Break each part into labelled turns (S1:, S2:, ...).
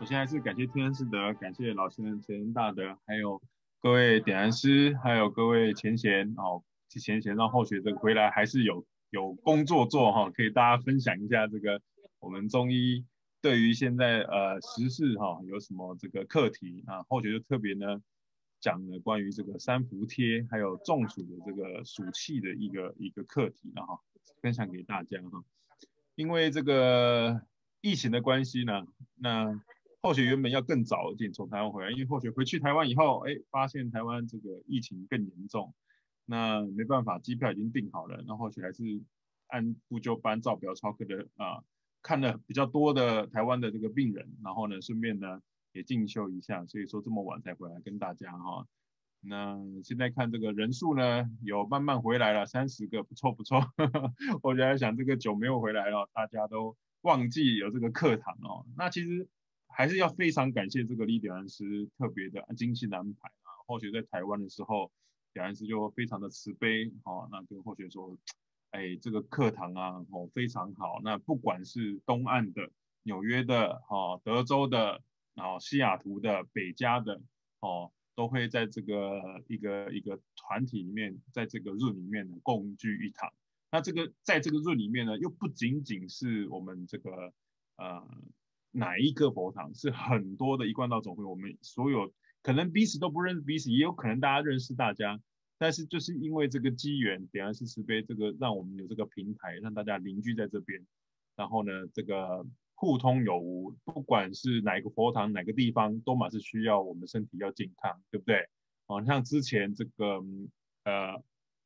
S1: 首先还是感谢天恩师德，感谢老师陈恩大德，还有各位点燃师，还有各位前贤哦，前贤让后学这个回来还是有工作做哈，可以大家分享一下这个我们中医对于现在时事哈有什么这个课题啊，后学就特别呢讲了关于这个三伏贴还有中暑的这个暑气的一个课题然后分享给大家哈。因为这个疫情的关系呢，那后学原本要更早一点从台湾回来，因为后学回去台湾以后，哎，发现台湾这个疫情更严重，那没办法，机票已经订好了，那后学还是按部就班照表操课的看了比较多的台湾的这个病人，然后呢，顺便呢也进修一下，所以说这么晚才回来跟大家哈。那现在看这个人数呢，有慢慢回来了，30个，不错不错。我在想，这个久没有回来了，大家都忘记有这个课堂哦。那其实还是要非常感谢这个李典安师特别的精心的安排啊。或许在台湾的时候，典安师就非常的慈悲哦，那跟或许说，哎，这个课堂啊，哦非常好。那不管是东岸的、纽约的、哦德州的、哦西雅图的、北加的，哦。都会在这个一个团体里面，在这个 Zoom 里面呢共聚一堂。那这个在这个 Zoom 里面呢，又不仅仅是我们这个呃哪一个佛堂，是很多的一贯道总会，我们所有可能彼此都不认识彼此，也有可能大家认识大家，但是就是因为这个机缘，点燃是慈悲，这个让我们有这个平台，让大家凝聚在这边，然后呢，这个互通有无，不管是哪个佛堂、哪个地方，都嘛是需要我们身体要健康，对不对？哦，像之前这个呃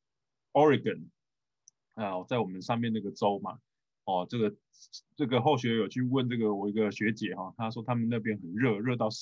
S1: Oregon 在我们上面那个州嘛，哦，这个后学有去问这个我一个学姐哈，她说他们那边很热，热到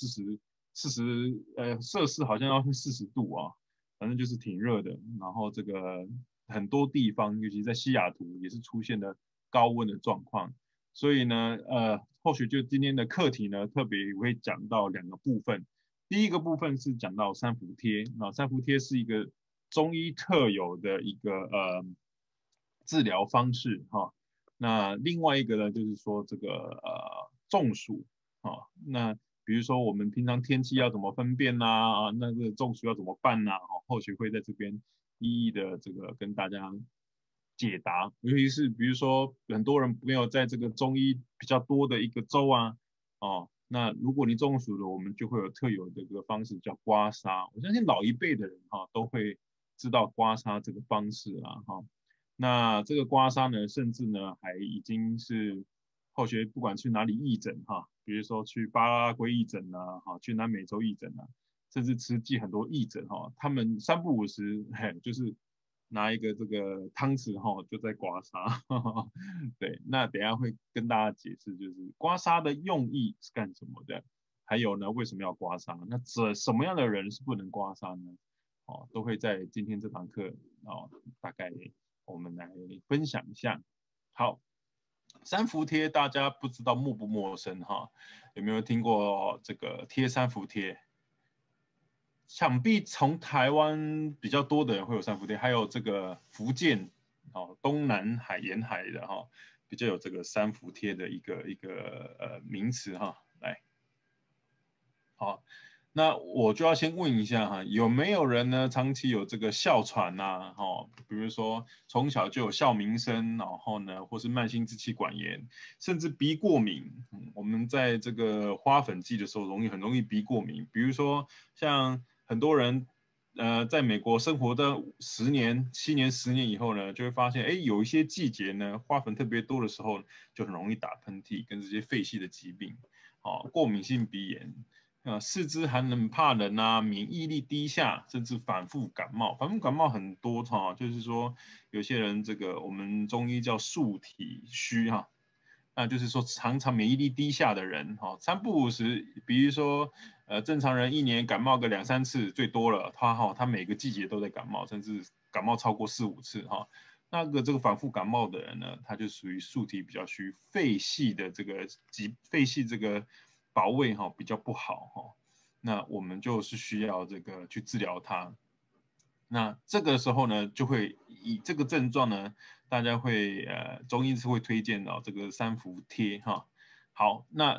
S1: 40摄氏好像要40度啊，反正就是挺热的。然后这个很多地方，尤其在西雅图也是出现了高温的状况。所以呢，后续就今天的课题呢，特别会讲到2个部分。第一个部分是讲到三伏贴，那三伏贴是一个中医特有的一个治疗方式哈。那另外一个呢，就是说这个中暑啊，那比如说我们平常天气要怎么分辨呐那个中暑要怎么办呐？后续会在这边一一的这个跟大家解答，尤其是比如说很多人没有在这个中医比较多的一个州啊，哦，那如果你中暑了，我们就会有特有的一个方式叫刮痧。我相信老一辈的人哈都会知道刮痧这个方式啊哈。那这个刮痧呢，甚至呢还已经是后学不管去哪里义诊哈，比如说去巴拉圭义诊啊，哈，去南美洲义诊啊，甚至慈济很多义诊哈，他们3不5时，嘿，就是拿一个这个汤匙哈，就在刮痧。对，那等一下会跟大家解释，就是刮痧的用意是干什么的，还有呢为什么要刮痧？那什么样的人是不能刮痧呢？哦，都会在今天这堂课哦，大概我们来分享一下。好，三伏贴大家不知道陌不陌生哈？有没有听过这个贴三伏贴？想必从台湾比较多的人会有三伏贴，还有这个福建哦，东南海沿海的哈，比较有这个三伏贴的一个名词哈。来，好，那我就要先问一下哈，有没有人呢长期有这个哮喘呐、哦，比如说从小就有哮鸣声，然后呢，或是慢性支气管炎，甚至鼻过敏。我们在这个花粉季的时候，很容易鼻过敏，比如说像很多人。在美国生活的10年、7年、10年以后呢，就会发现，哎，有一些季节呢，花粉特别多的时候，就很容易打喷嚏，跟这些肺系的疾病，哦，过敏性鼻炎，四肢寒冷怕冷啊，免疫力低下，甚至反复感冒。反复感冒很多哈，就是说有些人这个我们中医叫素体虚哈，那就是说常常免疫力低下的人哈，3不5时，比如说正常人一年感冒个2、3次最多了，他每个季节都在感冒，甚至感冒超过4、5次哈。那个这个反复感冒的人呢，他就属于素体比较虚，肺系这个保卫哈比较不好哈，那我们就是需要这个去治疗它。那这个时候呢，就会以这个症状呢，大家会中医是会推荐到这个三伏贴哈。好，那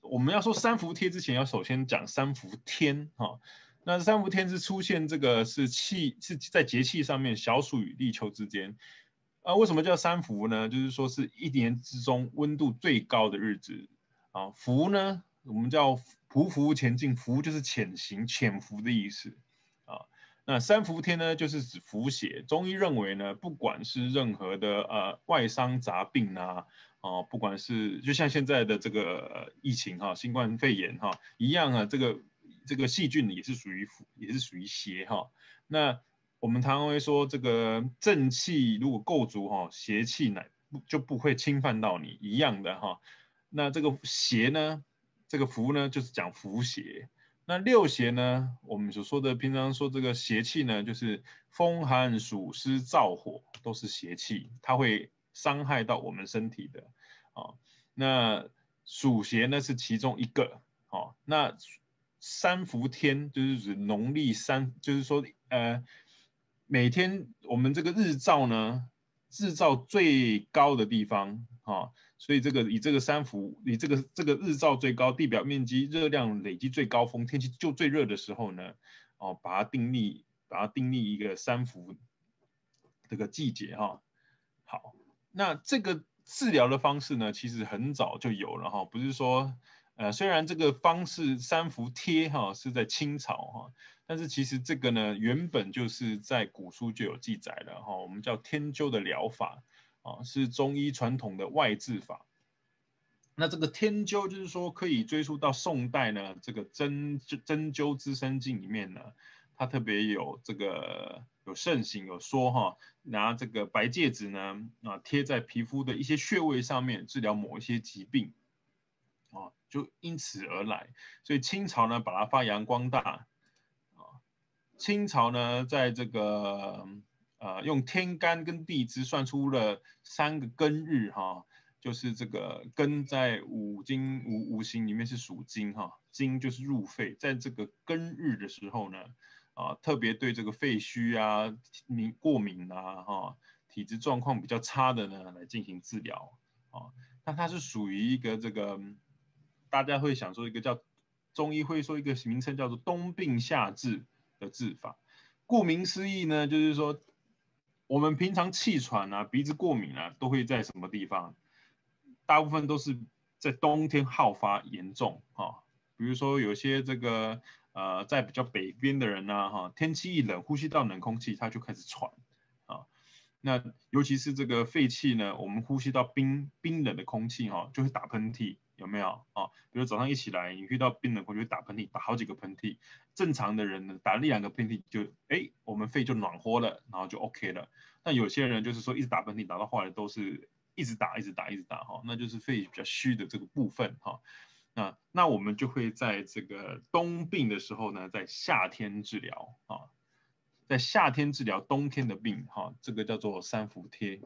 S1: 我们要说三伏贴之前，要首先讲三伏天哈。那三伏天是出现这个是在节气上面，小暑与立秋之间。为什么叫三伏呢？就是说是一年之中温度最高的日子啊。伏呢，我们叫匍匐前进，伏就是潜行、潜伏的意思啊。那三伏天呢，就是指伏邪。中医认为呢，不管是任何的外伤杂病啊，不管是就像现在的这个疫情哈，新冠肺炎哈一样啊，这个细菌也是属于邪哈。那我们常常会说，这个正气如果够足哈，邪气就不会侵犯到你一样的哈。那这个邪呢，这个伏呢，就是讲伏邪。那六邪呢，我们所说的平常说这个邪气呢，就是风寒暑湿燥火都是邪气，它会伤害到我们身体的啊。那暑邪呢是其中一个。那三伏天就是指农历三，就是说每天我们这个日照呢，日照最高的地方所以以这个三伏，以这个日照最高、地表面积、热量累积最高峰、天气就最热的时候呢，把它定立一个三伏这个季节哈。好，那这个治疗的方式呢，其实很早就有了哈，不是说虽然这个方式三伏贴是在清朝但是其实这个呢原本就是在古书就有记载了我们叫天灸的疗法是中医传统的外治法。那这个天灸就是说可以追溯到宋代呢，这个针灸资生经里面呢，它特别有这个有盛行有说拿这个白芥子呢贴在皮肤的一些穴位上面治疗某一些疾病就因此而来。所以清朝呢把它发扬光大清朝呢在这个用天干跟地支算出了3个庚日就是这个庚在五行里面是属金金就是入肺，在这个庚日的时候呢特别对这个肺虚啊、过敏啊体质状况比较差的呢来进行治疗那它是属于一个这个大家会想说一个叫中医会说一个名称叫做冬病夏治的治法。顾名思义呢，就是说我们平常气喘啊、鼻子过敏啊，都会在什么地方？大部分都是在冬天好发严重比如说有些这个在比较北边的人呢天气一冷，呼吸到冷空气，他就开始喘那尤其是这个肺气呢，我们呼吸到冰冷的空气就会打喷嚏，有没有比如早上一起来，你遇到冰冷空气会打喷嚏，打好几个喷嚏。正常的人呢，打1-2个喷嚏就我们肺就暖和了，然后就 OK 了。但有些人就是说一直打喷嚏，打到后来都是一直打那就是肺比较虚的这个部分那我们就会在这个冬病的时候呢，在夏天治疗在夏天治疗冬天的病这个叫做三伏贴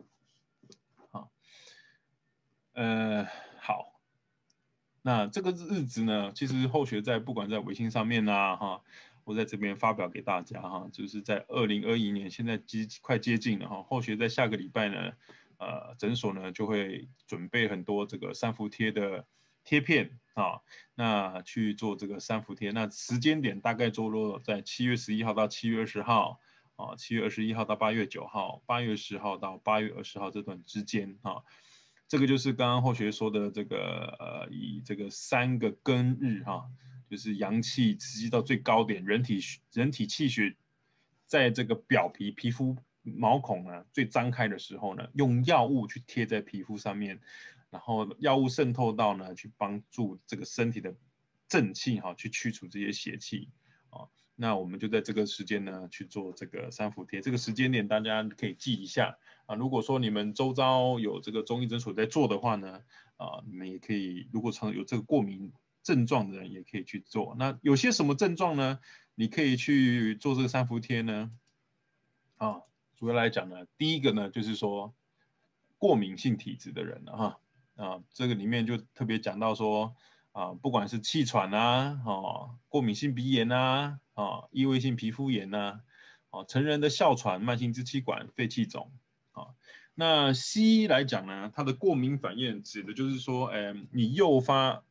S1: 好，那这个日子呢，其实后学不管在微信上面我在这边发表给大家就是在2021年，现在快接近了后学在下个礼拜呢，诊所呢就会准备很多这个三伏贴的贴片那去做这个三伏贴。那时间点大概坐落在7月11号到7月20号7月21号到8月9号，8月10号到8月20号这段之间这个就是刚刚后学说的这个以这个3个庚日就是阳气刺激到最高点，人体气血在这个表皮皮肤毛孔呢最张开的时候呢，用药物去贴在皮肤上面，然后药物渗透到呢，去帮助这个身体的正气去驱除这些邪气那我们就在这个时间呢去做这个三伏贴，这个时间点大家可以记一下如果说你们周遭有这个中医诊所在做的话呢你们也可以，如果常有这个过敏症状的人也可以去做。那有些什么症状呢？你可以去做这个三伏贴呢主要来讲呢，第一个呢就是说过敏性体质的人这个里面就特别讲到说不管是气喘过敏性鼻炎异位性皮肤炎成人的哮喘、慢性支气管肺气肿那西医来讲呢，它的过敏反应指的就是说你诱发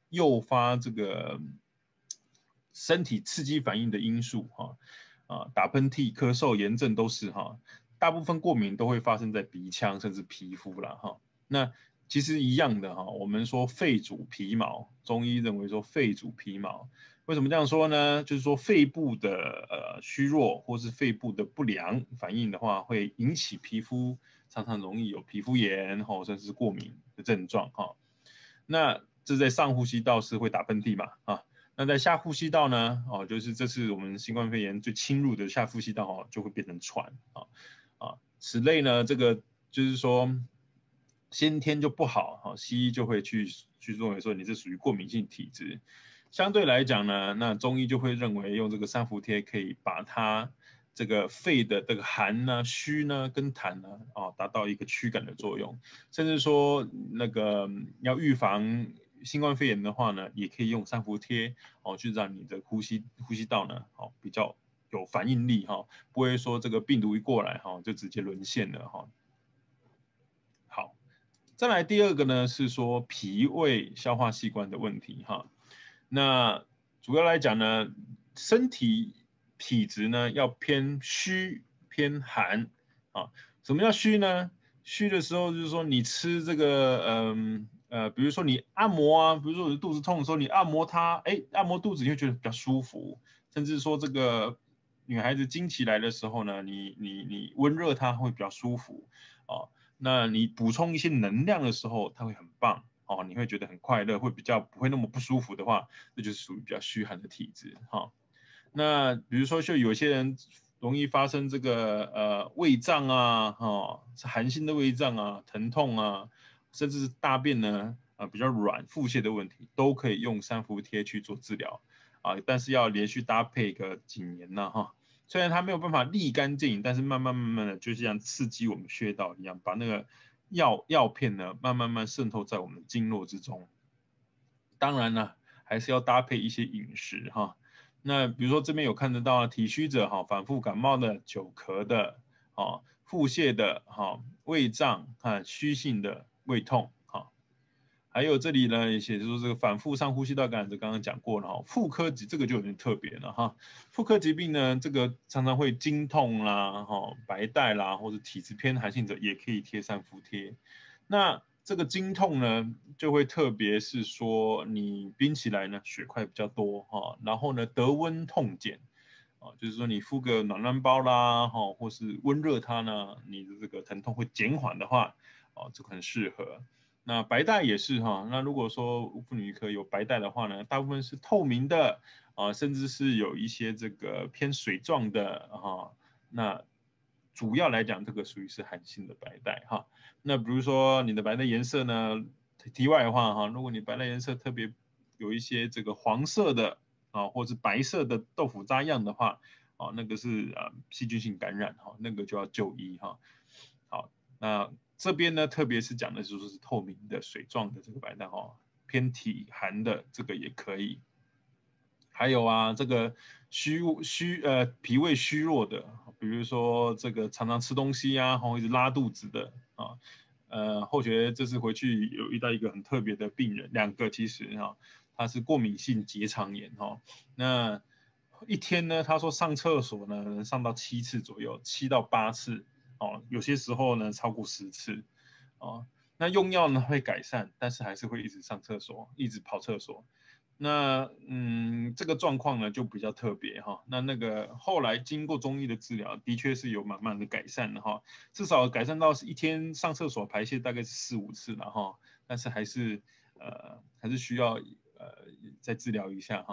S1: 诱发这个身体刺激反应的因素打喷嚏、咳嗽、炎症都是大部分过敏都会发生在鼻腔甚至皮肤啦那其实一样的我们说肺主皮毛，中医认为说肺主皮毛。为什么这样说呢？就是说肺部的虚弱或是肺部的不良反应的话，会引起皮肤常常容易有皮肤炎甚至是过敏的症状那这在上呼吸道是会打喷嚏嘛那在下呼吸道呢就是这是我们新冠肺炎最侵入的下呼吸道就会变成喘此类呢这个就是说先天就不好西医就会去认为说你是属于过敏性体质。相对来讲呢，那中医就会认为用这个三伏贴可以把它这个肺的这个寒呢、虚呢跟痰呢达到一个驱赶的作用，甚至说那个要预防新冠肺炎的话呢，也可以用三伏贴去让你的呼吸道呢比较有反应力不会说这个病毒一过来就直接沦陷了好，再来第二个呢是说脾胃消化器官的问题那主要来讲呢，身体体质呢要偏虚偏寒什么叫虚呢？虚的时候就是说你吃这个比如说你按摩比如说你肚子痛的时候你按摩它，按摩肚子你会觉得比较舒服，甚至说这个女孩子经期来的时候呢，你温热它会比较舒服那你补充一些能量的时候，它会很棒你会觉得很快乐，会比较不会那么不舒服的话，这就是属于比较虚寒的体质那比如说，就有些人容易发生这个胃胀是寒性的胃胀疼痛甚至是大便呢比较软、腹泻的问题，都可以用三伏贴去做治疗但是要连续搭配个几年虽然它没有办法立竿见影，但是慢慢的就像刺激我们穴道一样，把那个药片呢慢慢渗透在我们经络之中。当然呢，还是要搭配一些饮食那比如说这边有看得到体虚者反复感冒的、久咳的腹泻的胃胀虚性的胃痛还有这里呢也写出这个反复上呼吸道感染，刚刚讲过了妇科疾这个就有点特别了妇科疾病呢，这个常常会经痛啦白带啦，或者体质偏寒性者也可以贴三伏贴。那这个经痛呢，就会特别是说你冰起来呢血块比较多然后呢得温痛减就是说你敷个暖暖包啦或是温热它呢，你的这个疼痛会减缓的话这个很适合。那白带也是那如果说妇女科有白带的话呢，大部分是透明的甚至是有一些这个偏水状的那主要来讲，这个属于是寒性的白带那比如说你的白带颜色呢，题外话如果你白带颜色特别有一些这个黄色的或者白色的豆腐渣样的话那个是细菌性感染那个就要就医好，那这边呢，特别是讲的就是透明的水状的这个白带偏体寒的这个也可以。还有这个脾胃虚弱的，比如说这个常常吃东西一直拉肚子的后学这次回去有遇到一个很特别的病人，两个其实他是过敏性结肠炎那一天呢，他说上厕所呢能上到7次左右，7到8次有些时候呢超过10次那用药呢会改善，但是还是会一直上厕所，一直跑厕所。那这个状况呢就比较特别那个后来经过中医的治疗，的确是有慢慢的改善的至少改善到是一天上厕所排泄大概是4、5次了但是还是需要再治疗一下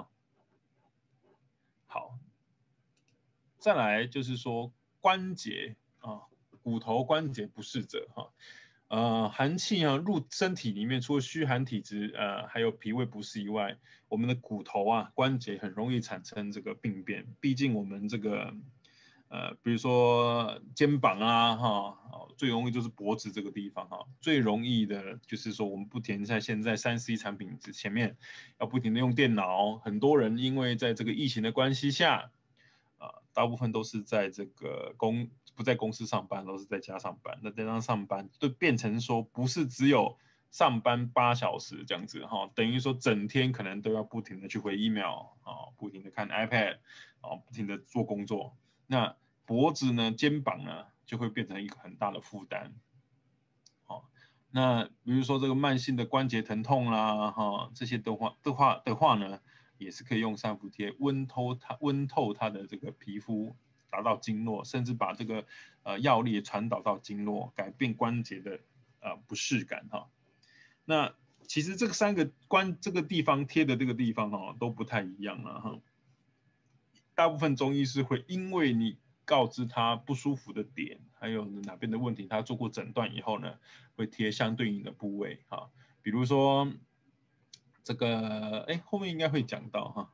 S1: 好，再来就是说关节骨头关节不适者寒气入身体里面，除了虚寒体质还有脾胃不适以外，我们的骨头关节很容易产生这个病变。毕竟我们这个比如说肩膀最容易就是脖子这个地方最容易的就是说我们不停在现在3C 产品前面要不停的用电脑，很多人因为在这个疫情的关系下大部分都是在这个不在公司上班，都是在家上班。那在家上班，就变成说不是只有上班8小时这样子哈，等于说整天可能都要不停的去回 email 啊，不停的看 iPad 啊，不停的做工作，那脖子呢、肩膀呢就会变成一个很大的负担。好，那比如说这个慢性的关节疼痛啦，哈，这些的话呢，也是可以用三伏贴温透它的这个皮肤，达到经络，甚至把这个药力传导到经络，改变关节的不适感哈。那其实这3个这个地方贴的这个地方哈都不太一样了哈。大部分中医师会因为你告知他不舒服的点，还有哪边的问题，他做过诊断以后呢，会贴相对应的部位哈。比如说这个，哎，后面应该会讲到哈。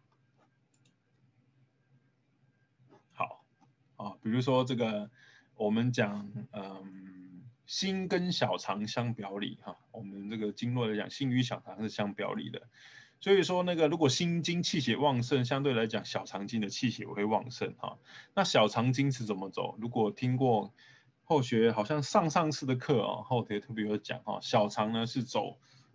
S1: 好，啊，比如说这个，我们讲，心跟小肠相表里哈。我们这个经络来讲，心与小肠是相表里的。所以说，那个如果心经气血旺盛，相对来讲，小肠经的气血会旺盛哈。那小肠经是怎么走？如果听过后学，好像上次的课哦，后学特别有讲哈，小肠呢是走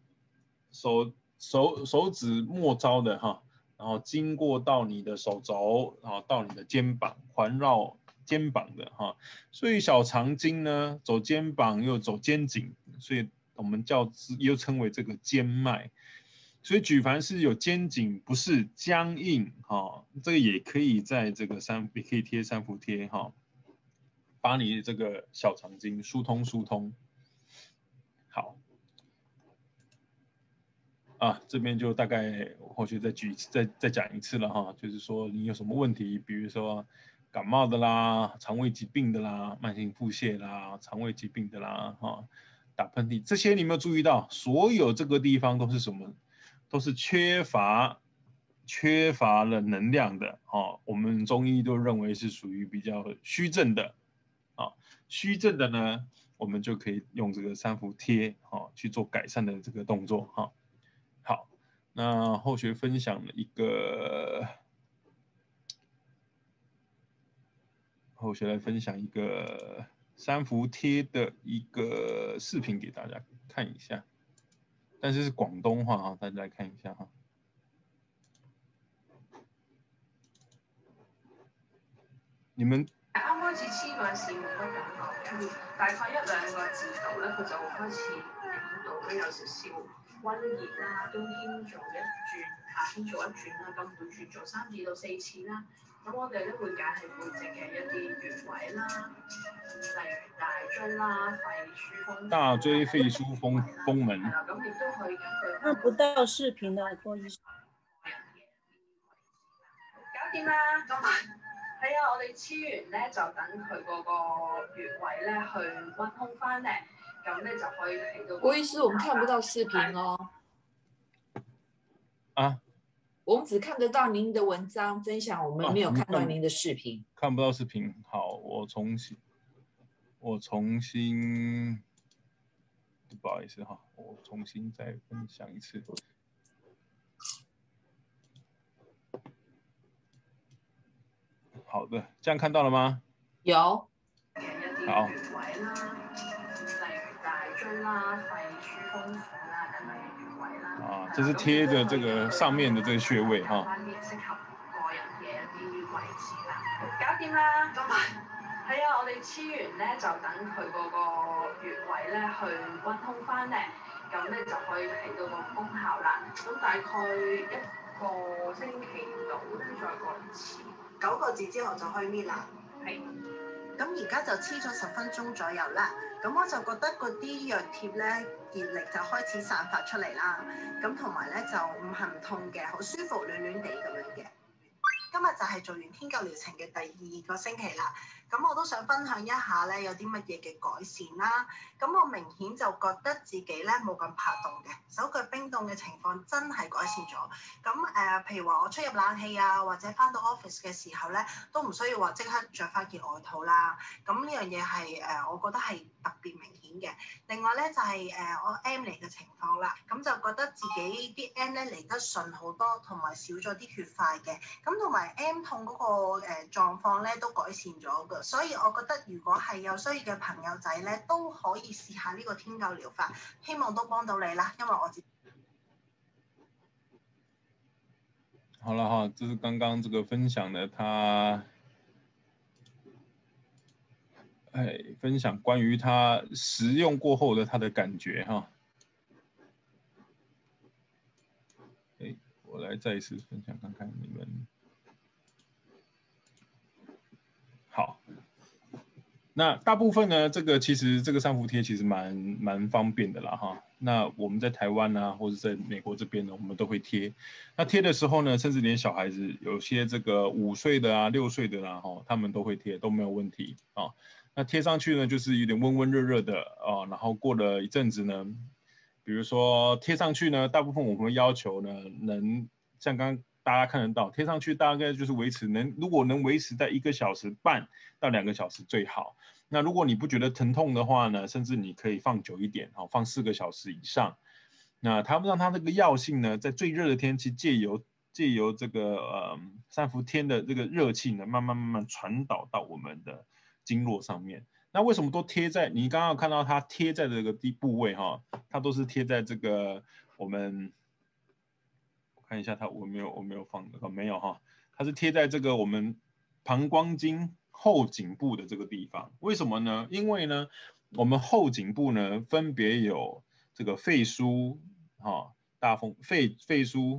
S1: 手指末梢的哈，然后经过到你的手肘，然后到你的肩膀，环绕肩膀的哈。所以小肠经呢，走肩膀又走肩颈，所以我们又称为这个肩脉。所以举凡是有肩颈不适、僵硬哈，这个也可以在这个也可以贴三伏贴哈，把你这个小肠经疏通疏通。好。啊，这边就大概或许再讲一次了哈，就是说你有什么问题，比如说感冒的啦、肠胃疾病的啦、慢性腹泻啦、肠胃疾病的啦，哈，打喷嚏这些，你有没有注意到？所有这个地方都是什么？都是缺乏了能量的哦。我们中医都认为是属于比较虚症的啊。虚症的呢，我们就可以用这个三伏贴啊去做改善的这个动作哈。好，那后学分享了一个，后学来分享一个三伏贴的一个视频给大家看一下，但是是广东话哈，大家来看一下哈。你們
S2: 啱開始黐嗰陣時冇乜感覺，大概1-2個字度咧，佢就開始感到都有少少溫熱啦，冬天做一轉，夏天做一轉啦，咁每轉做3至到4次啦。咁我哋咧會揀係背脊嘅一啲穴位啦，例如大椎啦、肺俞風
S1: 大椎肺俞風門。
S2: 係啦，咁亦都可以根據
S3: 看不到視頻的郭醫生。
S2: 搞掂啦，今晚。係啊，我哋黐完咧就等佢嗰個穴位咧去溫通翻咧，咁咧就可以睇到。
S4: 郭醫師，我們看不到視頻哦。
S1: 啊？
S4: 我們只看得到您的文章分享，我們沒有看到您的視頻。
S1: 看不到視頻，好，我重新，不好意思哈，我重新再分享一次。好的，這樣看到了嗎？
S4: 有。
S1: 好。啊，這是貼的這個上面的這個穴位哈。
S2: 搞掂啦，今晚係啊，我哋黐完咧就等佢嗰個穴位咧去溫通翻咧，咁咧就可以睇到個功效啦。咁大概1個星期度咧再過一次。9個字之後就可以搣啦。係。咁而家就黐咗10分鐘左右啦。咁我就覺得嗰啲藥貼咧熱力就開始散發出嚟啦。咁同埋咧就唔痕唔痛嘅，好舒服暖暖地咁樣嘅。今日就係做完天灸療程嘅第2個星期啦。咁我都想分享一下咧有啲乜嘢嘅改善啦。咁我明顯就覺得自己咧冇咁怕凍嘅，手腳冰凍嘅情況真係改善咗。咁譬如話我出入冷氣啊，或者翻到 office 嘅時候咧，都唔需要話即刻着翻件外套啦。咁呢樣嘢係我覺得係特別明顯嘅。另外咧就係我 M 嚟嘅情況啦，咁就覺得自己啲 M 咧嚟得順好多，同埋少咗啲血塊嘅。咁同埋
S5: 埋 M 痛嗰個狀況咧都改善咗嘅，所以我覺得如果係有需要嘅朋友仔咧，都可以試下呢個天灸療法，希望都幫到你啦，因為我自己。
S1: 好了哈，这是刚刚这个分享的他，分享关于他使用过后的他的感觉哈。我来再一次分享看看你们。好，那大部分呢，其实这个三伏贴其实蛮方便的啦哈。那我们在台湾啊，或者在美国这边呢，我们都会贴。那贴的时候呢，甚至连小孩子，有些这个5岁的啊、6岁的啦，他们都会贴，都没有问题啊。那贴上去呢，就是有点温温热热的啊，然后过了一阵子呢，比如说贴上去呢，大部分我们会要求呢，能像刚刚大家看得到，贴上去大概就是如果能维持在1个小时半到2个小时最好。那如果你不觉得疼痛的话呢，甚至你可以放久一点，放4个小时以上。那让它这个药性呢，在最热的天气借由这个三伏天的这个热气呢，慢慢传导到我们的经络上面。那为什么都贴在你刚刚有看到它贴在这个部位哈？它都是贴在这个我看一下它我没有放的没有哈，它是贴在这个我们膀胱经后颈部的这个地方。为什么呢？因为呢，我们后颈部呢分别有这个肺腧肺腧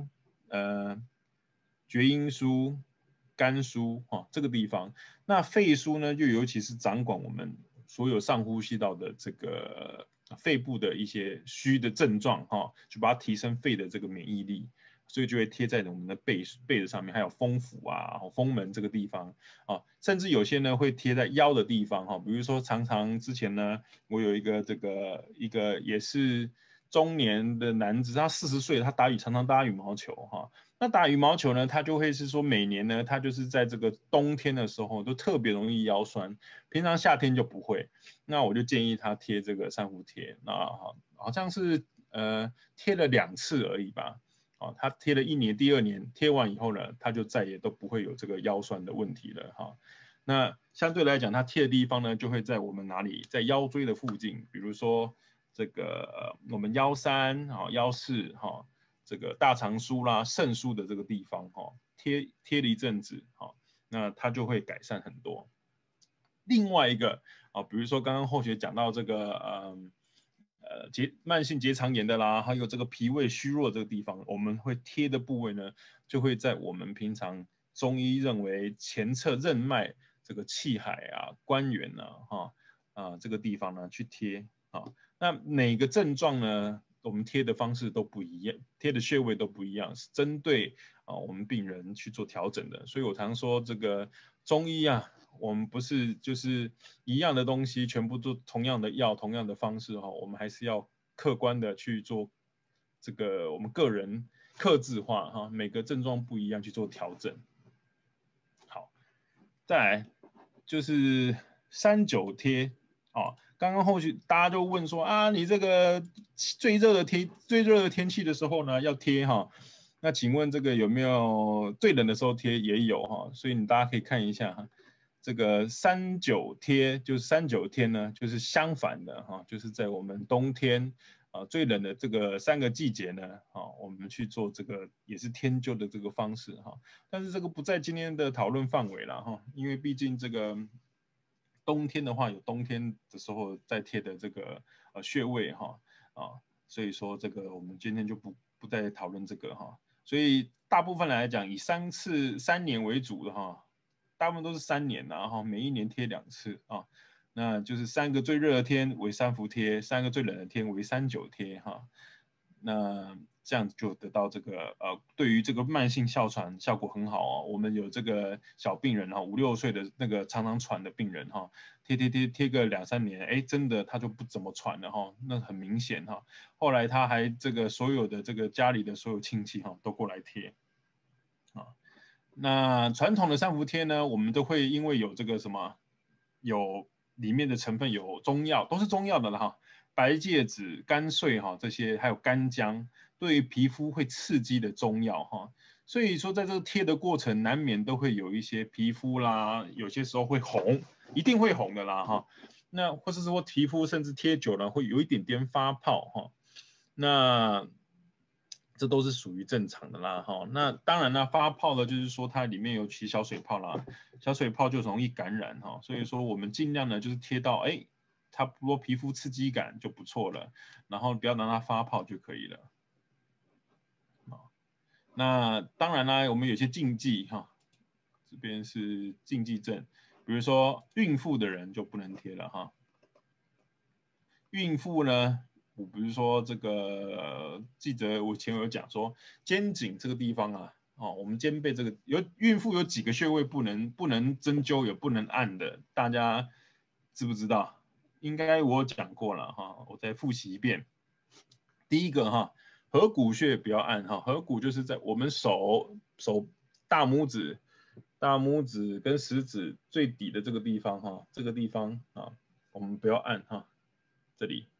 S1: 厥阴腧、肝腧这个地方。那肺腧呢，就尤其是掌管我们所有上呼吸道的这个肺部的一些虚的症状就把它提升肺的这个免疫力。所以就会贴在我们的背的上面，还有风府啊、风门这个地方甚至有些呢会贴在腰的地方比如说常常之前呢，我有一个也是中年的男子，他40岁，他常常打羽毛球那打羽毛球呢，他就会是说每年呢，他就是在这个冬天的时候都特别容易腰酸，平常夏天就不会。那我就建议他贴这个三伏贴，那好像是贴了2次而已吧。他贴了1年，第2年贴完以后呢，他就再也都不会有这个腰酸的问题了那相对来讲，他贴的地方呢，就会在我们哪里，在腰椎的附近，比如说这个我们腰3、腰4这个大肠腧啦、肾腧的这个地方贴了一阵子那它就会改善很多。另外一个比如说刚刚后学讲到这个慢性结肠炎的啦，还有这个脾胃虚弱这个地方，我们会贴的部位呢，就会在我们平常中医认为前侧任脉这个气海啊、关元啊这个地方呢去贴那每个症状呢，我们贴的方式都不一样，贴的穴位都不一样，是针对我们病人去做调整的。所以我常说这个中医啊，我们不是就是一样的东西全部做同样的药、同样的方式我们还是要客观的去做这个我们个人客制化每个症状不一样去做调整。好，再来就是3-9贴刚刚后续大家就问说啊，你这个最热的天气的时候呢要贴那请问这个有没有最冷的时候贴？也有所以大家可以看一下这个3-9贴，就是3-9天呢，就是相反的就是在我们冬天最冷的这个3个季节呢我们去做这个也是天灸的这个方式但是这个不在今天的讨论范围了因为毕竟这个冬天的话有冬天的时候再贴的这个穴位所以说这个我们今天就不再讨论这个所以大部分来讲以3年为主的大部分都是3年每1年贴2次那就是3个最热的天为三伏贴，3个最冷的天为3-9贴那这样就得到这个对于这个慢性哮喘效果很好我们有这个小病人5-6岁的那个常常喘的病人贴个2-3年，真的他就不怎么喘了那很明显后来他还这个所有的这个家里的所有亲戚都过来贴那传统的三伏贴呢，我们都会因为有这个什么有里面的成分有中药，都是中药的了白芥子、甘穗这些，还有干姜，对于皮肤会刺激的中药所以说在这个贴的过程，难免都会有一些皮肤啦，有些时候会红，一定会红的啦哈。那或者是说皮肤甚至贴久了会有一点点发泡哈，那这都是属于正常的啦哈。那当然啦，发泡的就是说它里面有起小水泡啦，小水泡就容易感染哈。所以说我们尽量呢就是贴到差不多皮肤刺激感就不错了，然后不要让它发泡就可以了。那当然啦，我们有些禁忌哈，这边是禁忌症，比如说孕妇的人就不能贴了哈。孕妇呢，我比如说这个记者我前有讲说，肩颈这个地方啊，我们肩背这个孕妇有几个穴位不能针灸也不能按的，大家知不知道？应该我有讲过了哈，我再复习一遍。第一个哈。合谷穴不要按哈，合谷就是在我们手大拇指跟食指最底的这个地方哈，这个地方啊，我们不要按哈，这里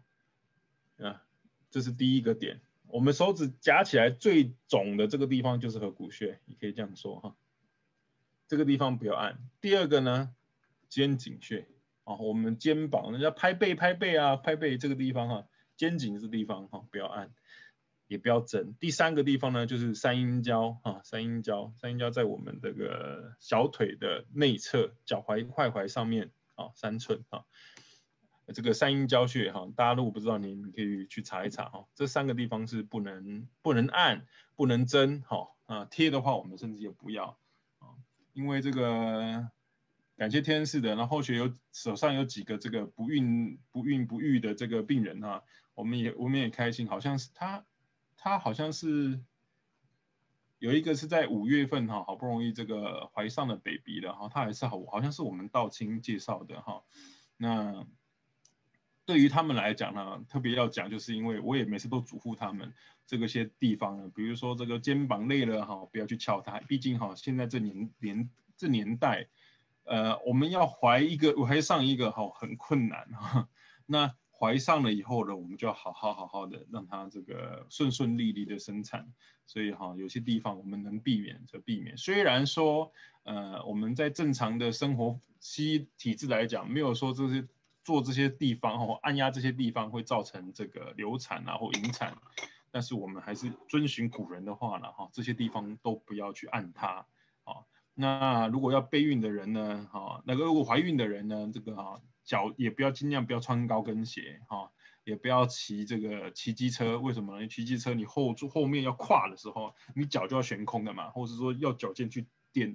S1: 这是第一个点。我们手指夹起来最肿的这个地方就是合谷穴，你可以这样说哈，这个地方不要按。第二个呢，肩颈穴我们肩膀人家拍背啊，拍背这个地方哈，肩颈这个地方哈，不要按。也不要针。第三个地方呢，就是三阴交三阴交在我们这个小腿的内侧，脚踝踝踝上面3寸这个三阴交穴大家如果不知道，你可以去查一查这3个地方是不能按、不能针贴的话，我们甚至也不要因为这个感谢天使的，然后后学手上有几个这个不孕不育的这个病人我们也开心，好像是他好像是有一个是在5月份好不容易这个怀上了 baby 了他还是好像是我们道亲介绍的那对于他们来讲呢，特别要讲，就是因为我也每次都嘱咐他们这些地方呢，比如说这个肩膀累了不要去敲它，毕竟现在这年代我们要怀上一个很困难那怀上了以后呢，我们就要好好的让它这个顺利的生产，所以有些地方我们能避免则避免。虽然说我们在正常的生活西医体制来讲，没有说做这些地方按压这些地方会造成这个流产或引产，但是我们还是遵循古人的话了这些地方都不要去按它那如果要备孕的人呢如果怀孕的人呢，这个脚也尽量不要穿高跟鞋也不要骑机车。为什么呢？骑机车你后面要跨的时候，你脚就要悬空的嘛，或者说要脚尖去点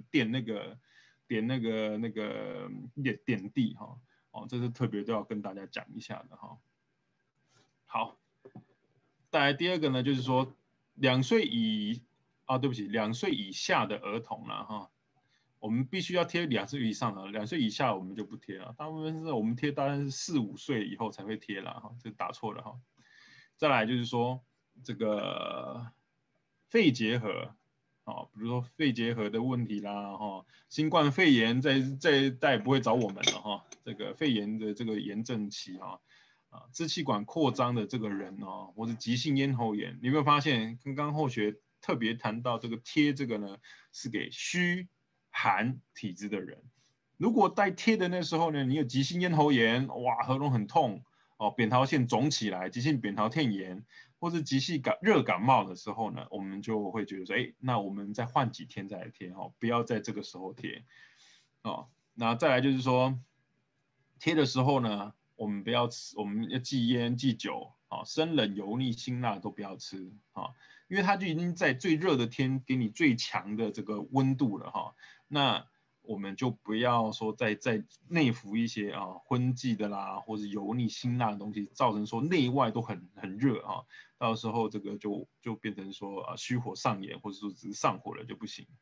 S1: 地这是特别都要跟大家讲一下的好，再来第二个呢，就是说2岁以下的儿童了我们必须要贴2岁以上的，2岁以下我们就不贴了。大部分是我们贴，当然是4、5岁以后才会贴了这打错了再来就是说这个肺结核比如说肺结核的问题啦新冠肺炎再也不会找我们了这个肺炎的这个炎症期支气管扩张的这个人或者急性咽喉炎，你有没有发现刚刚后学特别谈到这个贴这个呢，是给虚寒体质的人。如果在贴的那时候呢，你有急性咽喉炎，哇，喉咙很痛扁桃腺肿起来，急性扁桃腺炎，或是急性热感冒的时候呢，我们就会觉得说，那我们再换几天再来贴不要在这个时候贴那再来就是说，贴的时候呢，我们要忌烟忌酒生冷油腻辛辣都不要吃因为它就已经在最热的天给你最强的这个温度了那我们就不要说再内服一些荤剂的啦，或是油腻辛辣的东西，造成说内外都很热到时候这个就变成说虚火上炎，或者说只是上火了就不行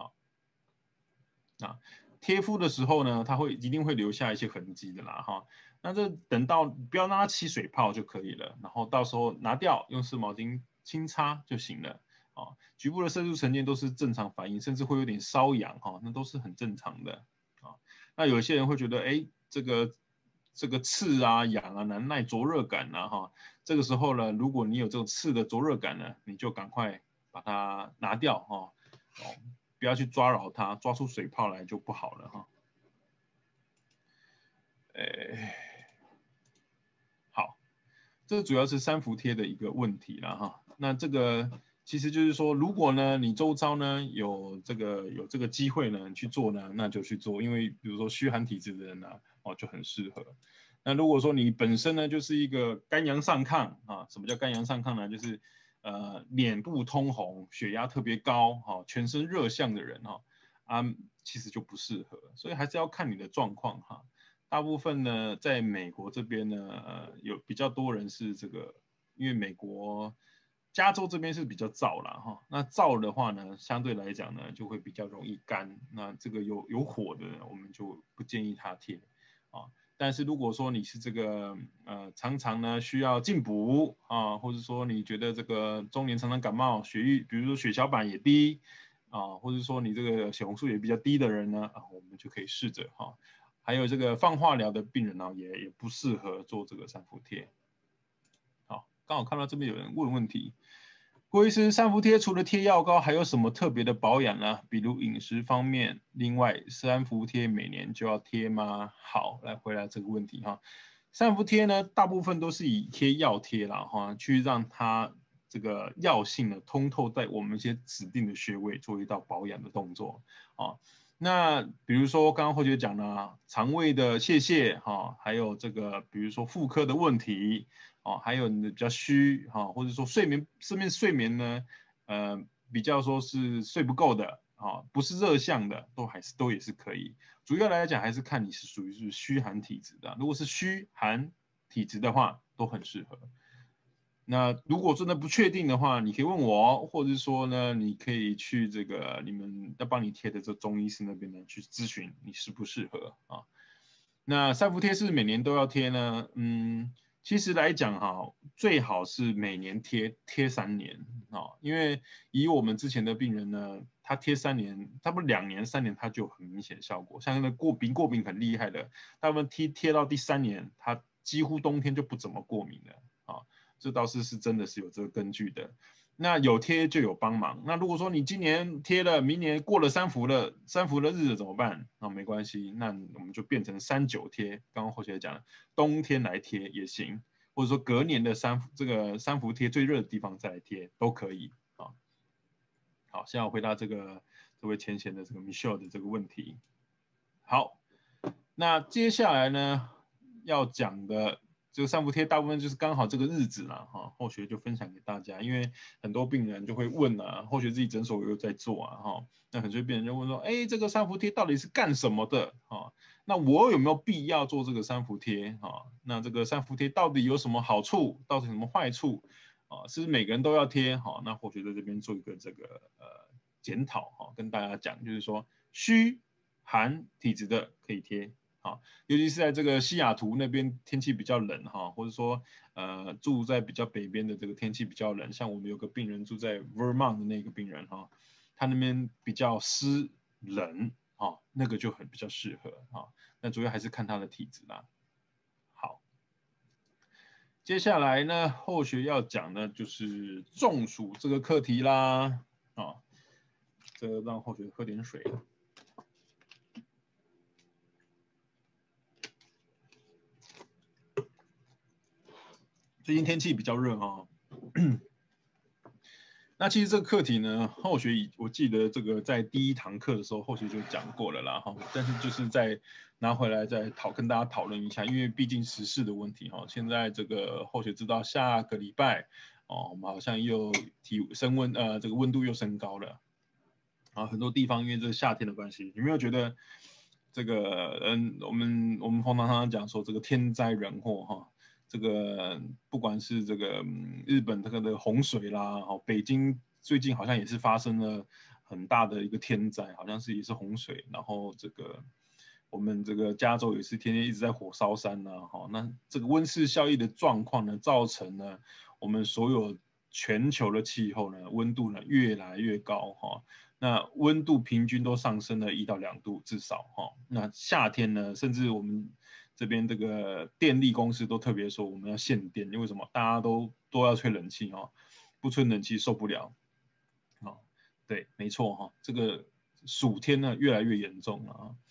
S1: 贴敷的时候呢，它一定会留下一些痕迹的啦那这等到不要让它起水泡就可以了，然后到时候拿掉，用湿毛巾轻擦就行了局部的色素沉淀都是正常反应，甚至会有点瘙痒那都是很正常的那有些人会觉得这个刺痒难耐灼热感这个时候呢，如果你有这种刺的灼热感呢，你就赶快把它拿掉哈，不要去抓扰它，抓出水泡来就不好了哈。好，这主要是三伏贴的一个问题了哈。那这个其实就是说，如果呢你周遭呢有这个机会呢去做呢，那就去做，因为比如说虚寒体质的人呢，就很适合。那如果说你本身呢就是一个肝阳上亢啊，什么叫肝阳上亢呢？就是脸部通红、血压特别高、全身热象的人其实就不适合，所以还是要看你的状况哈。大部分呢，在美国这边呢，有比较多人是这个，因为美国加州这边是比较燥啦哈。那燥的话呢，相对来讲呢，就会比较容易干。那这个有火的，我们就不建议他贴啊。但是如果说你是这个常常呢需要进补啊，或者说你觉得这个中年常常感冒，比如说血小板也低啊，或者说你这个血红素也比较低的人呢，我们就可以试着哈。还有这个放化疗的病人呢，也不适合做这个三伏贴。好，刚好看到这边有人问问题。郭医师，三伏贴除了贴药膏，还有什么特别的保养呢？比如饮食方面，另外三伏贴每年就要贴吗？好，来回答这个问题哈。三伏贴呢，大部分都是以贴药贴啦哈，去让它这个药性呢通透在我们一些指定的穴位，做一道保养的动作啊。那比如说刚刚慧姐讲的肠胃的泄泻哈，还有这个比如说妇科的问题。还有你的比较虚或者说睡眠呢，比较说是睡不够的不是热象的，都也是可以。主要来讲还是看你是属于是虚寒体质的，如果是虚寒体质的话，都很适合。那如果真的不确定的话，你可以问我，或者说呢，你可以去这个你们要帮你贴的这中医师那边呢去咨询你适不适合啊。那三伏贴是每年都要贴呢？其实来讲最好是每年贴3年因为以我们之前的病人呢，他贴3年，差不多2年3年他就有很明显效果。像那个过敏很厉害的，他们贴到第3年，他几乎冬天就不怎么过敏了这倒是真的是有这个根据的。那有贴就有帮忙。那如果说你今年贴了，明年过了三伏的日子怎么办？没关系，那我们就变成3-9贴。刚刚后学讲了，冬天来贴也行，或者说隔年的三伏贴最热的地方再来贴都可以好，现在我回答这位前贤的这个 Michelle 的这个问题。好，那接下来呢要讲的。这个三伏贴大部分就是刚好这个日子啦后学就分享给大家，因为很多病人就会问后学自己诊所有在做那很多病人就问说，这个三伏贴到底是干什么的那我有没有必要做这个三伏贴那这个三伏贴到底有什么好处，到底有什么坏处是不是每个人都要贴那后学在这边做一个这个检讨跟大家讲，就是说虚寒体质的可以贴。尤其是在这个西雅图那边天气比较冷或者说住在比较北边的这个天气比较冷，像我们有个病人住在 Vermont 的那个病人他那边比较湿冷那个就比较适合那主要还是看他的体质啦。好，接下来呢后学要讲的就是中暑这个课题啦这个让后学喝点水。最近天气比较热那其实这个课题呢，后学我记得这个在第1堂课的时候，后学就讲过了啦但是就是再拿回来再跟大家讨论一下，因为毕竟时事的问题现在这个后学知道下个礼拜我们好像又升温这个温度又升高了很多地方因为这个夏天的关系，有没有觉得这个我们常常讲说这个天灾人祸这个不管是这个日本这个的洪水啦北京最近好像也是发生了很大的一个天灾，好像也是洪水，然后这个我们这个加州也是天天一直在火烧山那这个温室效应的状况呢，造成呢我们所有全球的气候呢温度呢越来越高那温度平均都上升了1到2度至少那夏天呢，甚至我们这边这个电力公司都特别说我们要限电，因为什么？大家都要吹冷气不吹冷气受不了。 对，没错哈，这个暑天呢越来越严重了啊。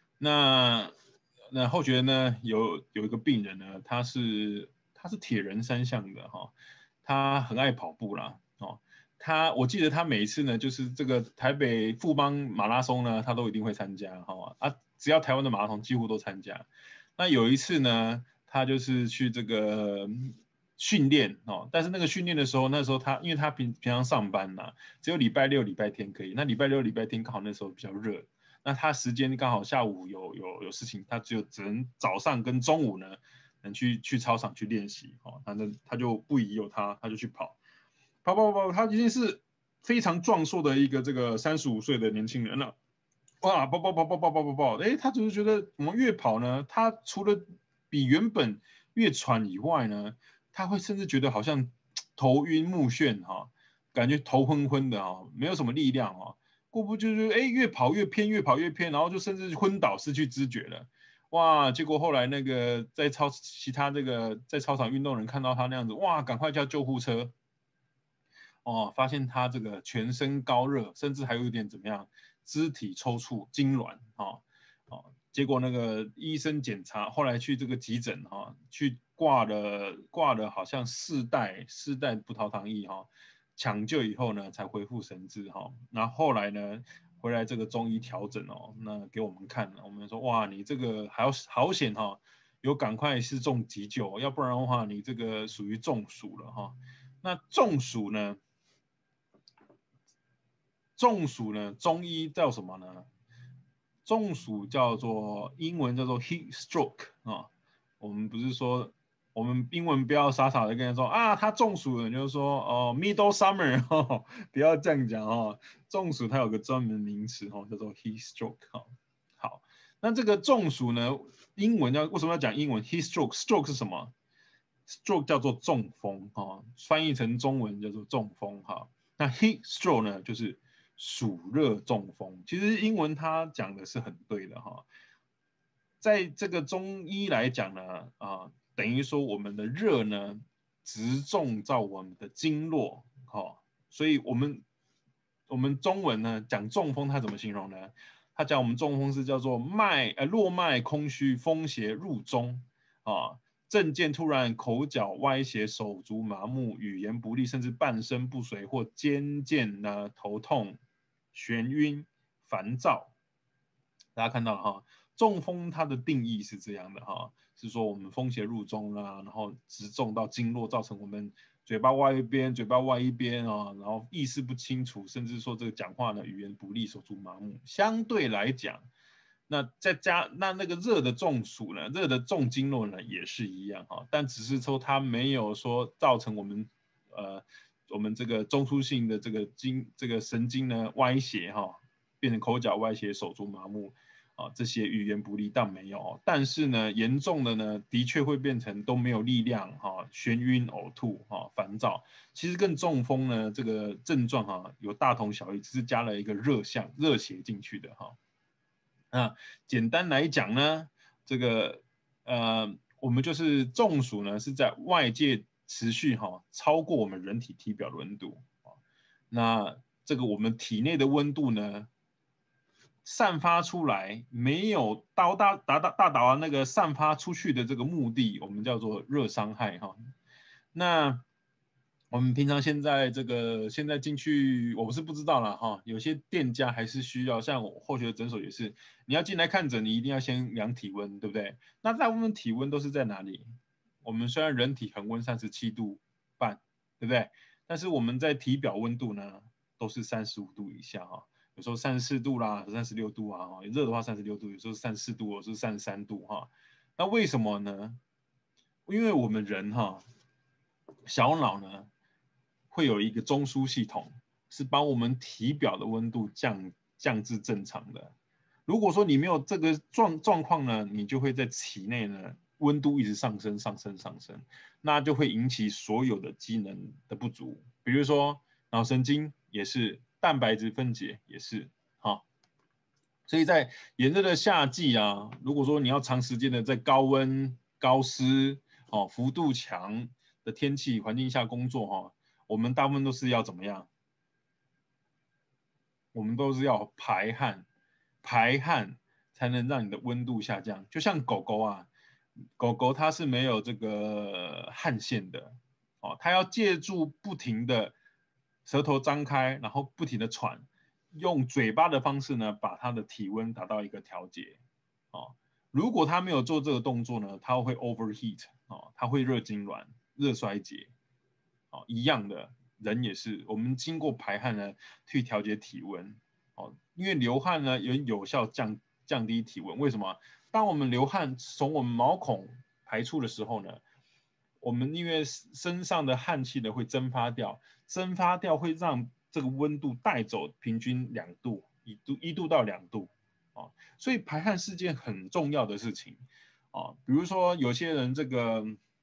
S1: 那后学呢有一个病人呢，他是铁人三项的哈，他很爱跑步啦哦。我记得他每一次呢，就是这个台北富邦马拉松呢，他都一定会参加哈啊，只要台湾的马拉松几乎都参加。那有一次呢，他就是去这个训练哦，但是那个训练的时候，那时候因为他平常上班嘛，只有礼拜六、礼拜天可以。那礼拜六、礼拜天刚好那时候比较热，那他时间刚好下午有事情，他只能早上跟中午呢，能去操场去练习哦。他就不疑有他，他就去跑，他已经是非常壮硕的一个这个35岁的年轻人了。哇，跑，哎，他只是觉得我们越跑呢，他除了比原本越喘以外呢，他会甚至觉得好像头晕目眩哈，感觉头昏昏的哈，没有什么力量哈。过不就是哎越跑越偏，越跑越偏，然后就甚至昏倒失去知觉了。哇，结果后来那个其他这个在操场运动人看到他那样子，哇，赶快叫救护车。哦，发现他这个全身高热，甚至还有一点怎么样，肢体抽搐、痉挛，结果那个医生检查，后来去这个急诊去挂了好像4袋葡萄糖液抢救以后呢才恢复神智那后来呢回来这个中医调整那给我们看了，我们说哇你这个好险有赶快是重急救，要不然的话你这个属于中暑了那中暑呢？中医叫什么呢？中暑叫做英文叫做 heat stroke 我们不是说我们英文不要傻傻的跟人说啊他中暑了，你就说middle summer 不要这样讲中暑它有个专门名词叫做 heat stroke 好，那这个中暑呢，英文为什么要讲英文 heat stroke 是什么？stroke 叫做中风翻译成中文叫做中风那 heat stroke 呢就是暑热中风。其实英文它讲的是很对的在这个中医来讲呢等于说我们的热呢直中到我们的经络所以我们中文呢讲中风它怎么形容呢？它讲我们中风是叫做络脉空虚，风邪入中症见突然口角歪斜，手足麻木，语言不利，甚至半身不遂或肩腱呢头痛、眩晕、烦躁。大家看到了中风它的定义是这样的是说我们风邪入中啦，然后直中到经络，造成我们嘴巴歪一边，嘴巴歪一边然后意识不清楚，甚至说这个讲话呢语言不利，手足麻木。相对来讲，那那个热的中暑呢，热的中经络呢也是一样但只是说它没有说造成我们这个中枢性的这个神经呢歪斜变成口角歪斜、手足麻木这些语言不利，但没有但是呢严重的呢的确会变成都没有力量眩晕、呕吐烦躁。其实跟中风呢这个症状有大同小异，只是加了一个热邪进去的那简单来讲呢，这个我们就是中暑呢是在外界持续超过我们人体体表的温度那这个我们体内的温度呢散发出来没有达到那个散发出去的这个目的，我们叫做热伤害那我们平常现在进去，我是不知道啦有些店家还是需要，像我后学的诊所也是，你要进来看诊，你一定要先量体温，对不对？那大部分体温都是在哪里？我们虽然人体恒温37度半，对不对？但是我们在体表温度呢，都是35度以下有时候34度啦，36度热的话36度，有时候34度，有时候33度那为什么呢？因为我们人小脑呢会有一个中枢系统，是把我们体表的温度降至正常的。如果说你没有这个状况呢，你就会在体内呢温度一直上升，那就会引起所有的机能的不足，比如说脑神经也是，蛋白质分解也是所以在炎热的夏季如果说你要长时间的在高温、高湿、幅度强的天气环境下工作我们大部分都是要怎么样？ 我们都是要排汗，排汗才能让你的温度下降。就像狗狗啊，狗狗它是没有这个汗腺的，哦，它要借助不停的舌头张开，然后不停的喘，用嘴巴的方式呢，把它的体温达到一个调节。哦，如果它没有做这个动作呢，它会 overheat，哦，它会热痉挛、热衰竭。哦，一样的，人也是，我们经过排汗呢，去调节体温。哦，因为流汗呢有效降低体温。为什么？当我们流汗从我们毛孔排出的时候呢，我们因为身上的汗气呢会蒸发掉，蒸发掉会让这个温度带走平均2度，1度到2度。哦，所以排汗是件很重要的事情。哦，比如说有些人这个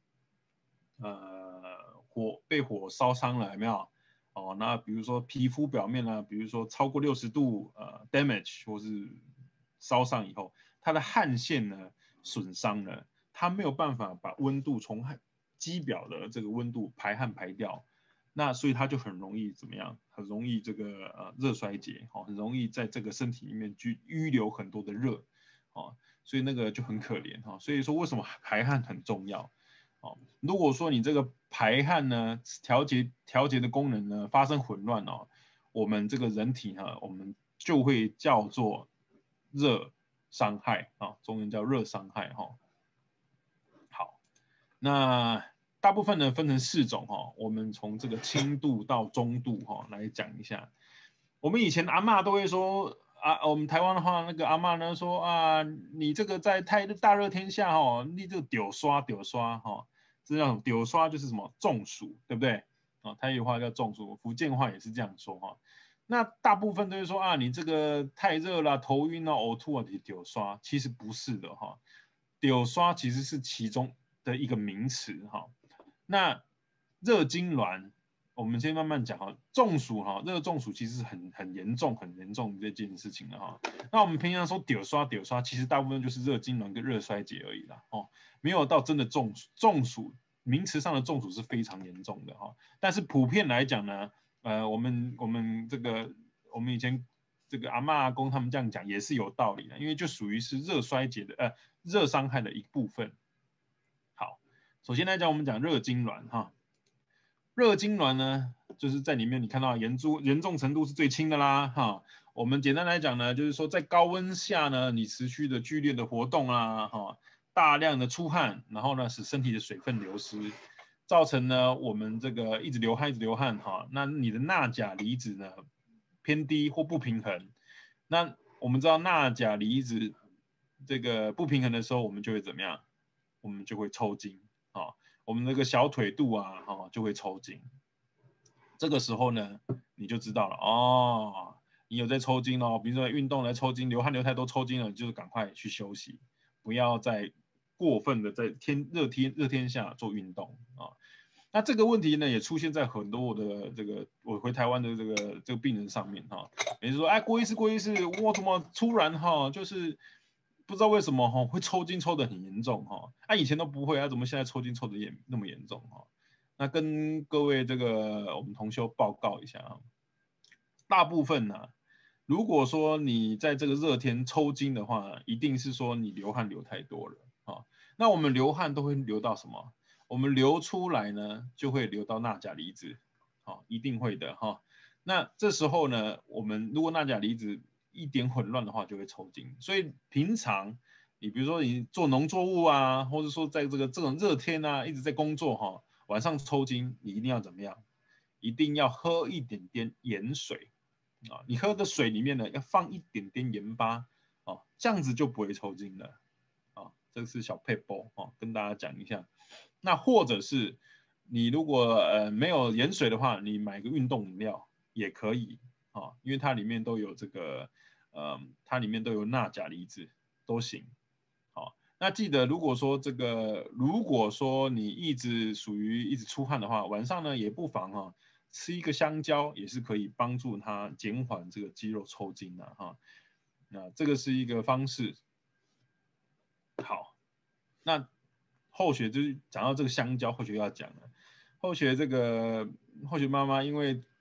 S1: 被火烧伤了，有没有？哦，那比如说皮肤表面呢，比如说超过60度damage 或是烧伤以后，它的汗腺呢损伤了，它没有办法把温度从肌表的这个温度排汗排掉，那所以它就很容易怎么样？很容易这个热衰竭，哦，很容易在这个身体里面去淤留很多的热，哦，所以那个就很可怜哈。所以说为什么排汗很重要？哦，如果说你这个排汗呢，调节的功能呢发生混乱哦，我们这个人体呢，我们就会叫做热伤害啊，中文叫热伤害哈。好，那大部分呢分成4种哈，我们从这个轻度到中度哈来讲一下。我们以前阿嬷都会说啊，我们台湾的话，那个阿嬷呢说啊，你这个在大热天下哈，你这个丢刷哈。这叫丢刷就是什么中暑，对不对？啊，台语话叫中暑，福建话也是这样说哈。那大部分都是说啊，你这个太热了，头晕啊、呕吐啊，你丢刷，其实不是的哈。丢刷其实是其中的一个名词哈。那热痉挛，我们先慢慢讲哈。中暑哈，热中暑其实是很严重的这件事情的哈。那我们平常说丢刷，其实大部分就是热痉挛跟热衰竭而已啦哦。没有到真的中暑，名词上的中暑是非常严重的哈。但是普遍来讲呢，我们以前这个阿嬷阿公他们这样讲也是有道理的，因为就属于是热衰竭的热伤害的一部分。好，首先来讲我们讲热痉挛哈，热痉挛呢就是在里面你看到严重程度是最轻的啦哈。我们简单来讲呢，就是说在高温下呢，你持续的剧烈的活动啦哈。大量的出汗，然后呢，使身体的水分流失，造成呢我们这个一直流汗哈，那你的钠钾离子呢偏低或不平衡。那我们知道钠钾离子这个不平衡的时候，我们就会怎么样？我们就会抽筋啊，我们那个小腿肚啊，就会抽筋。这个时候呢，你就知道了哦，你有在抽筋哦，比如说运动来抽筋，流汗流太多抽筋了，你就是赶快去休息，不要再过分的在热天下做运动啊。那这个问题呢，也出现在很多我回台湾的这个病人上面哈。也就是说，哎，郭医师，我怎么突然哈，就是不知道为什么哈会抽筋抽得很严重哈，以前都不会啊，怎么现在抽筋抽得也那么严重哈？那跟各位我们同修报告一下啊，大部分呢，如果说你在这个热天抽筋的话，一定是说你流汗流太多了啊。那我们流汗都会流到什么？我们流出来呢，就会流到钠钾离子，一定会的哈。那这时候呢，我们如果钠钾离子一点混乱的话，就会抽筋。所以平常你比如说你做农作物啊，或者说在这种热天啊，一直在工作哈，晚上抽筋，你一定要怎么样？一定要喝一点点盐水。你喝的水里面呢要放一点点盐巴，这样子就不会抽筋了。这个是小撇步跟大家讲一下。那或者是你如果没有盐水的话，你买个运动饮料也可以因为它里面都有它里面都有钠钾离子都行。那记得如果说你一直属于一直出汗的话，晚上呢也不妨吃一个香蕉，也是可以帮助它减缓这个肌肉抽筋的哈。那这个是一个方式。好，那后学就是讲到这个香蕉，后学要讲了。后学妈妈因为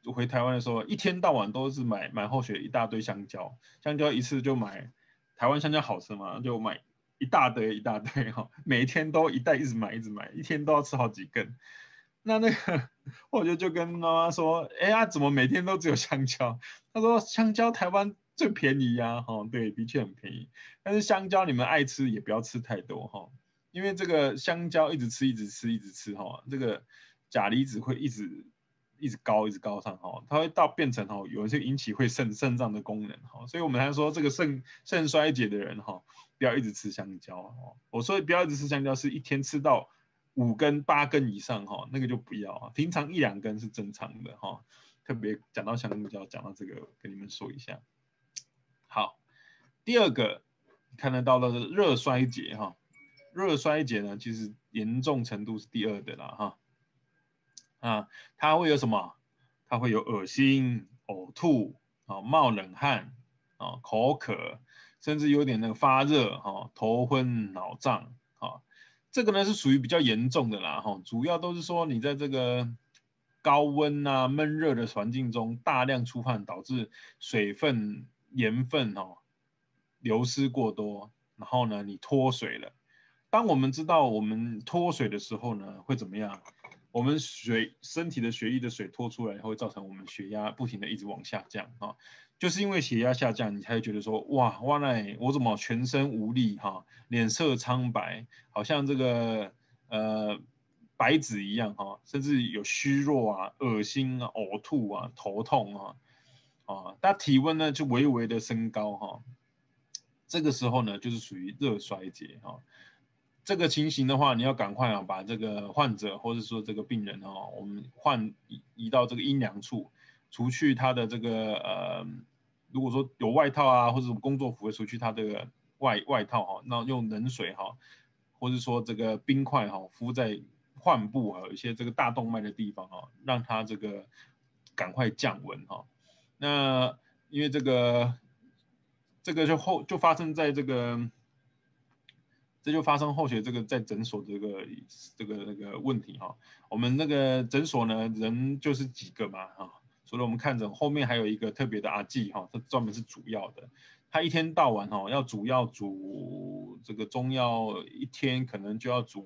S1: 回台湾的时候，一天到晚都是买后学一大堆香蕉，香蕉一次就买，台湾香蕉好吃嘛，就买一大堆哈，每天都一袋一直买，一天都要吃好几根。那个我就跟妈妈说，哎呀，怎么每天都只有香蕉？她说香蕉台湾最便宜呀，哈，对，的确很便宜。但是香蕉你们爱吃也不要吃太多哈，因为这个香蕉一直吃哈，这个钾离子会一直高上哈，它会变成哈，有些引起会肾脏的功能哈，所以我们还说这个肾衰竭的人哈，不要一直吃香蕉哈。我说不要一直吃香蕉，是一天吃到5根8根以上哈，那个就不要啊，平常1、2根是正常的哈。特别讲到香蕉，讲到这个跟你们说一下。好，第二个看得到的热衰竭哈，热衰竭呢其实严重程度是第2的啦哈。啊，它会有什么？它会有恶心、呕吐、冒冷汗、口渴，甚至有点那个发热、头昏脑胀。这个呢是属于比较严重的啦。主要都是说你在这个高温啊、闷热的环境中大量出汗，导致水分、盐分流失过多，然后呢你脱水了。当我们知道我们脱水的时候呢，会怎么样？我们身体的血液的水脱出来，会造成我们血压不停的一直往下降啊，就是因为血压下降，你才会觉得说，哇，我怎么全身无力哈，脸色苍白，好像这个白纸一样哈，甚至有虚弱啊、恶心啊、呕吐啊、头痛啊，但体温呢就微微的升高哈，这个时候呢就是属于热衰竭哈。这个情形的话，你要赶快把这个患者或者说这个病人我们移到这个阴凉处，除去他的这个如果说有外套啊，或者工作服，除去他的外套那用冷水或者说这个冰块敷在患部有一些这个大动脉的地方让他这个赶快降温那因为这个就发生在这个。这就发生后续这个在诊所这个问题我们那个诊所呢人就是几个嘛除了我们看诊，后面还有一个特别的阿纪他专门是煮药的，他一天到晚要煮这个中药，一天可能就要煮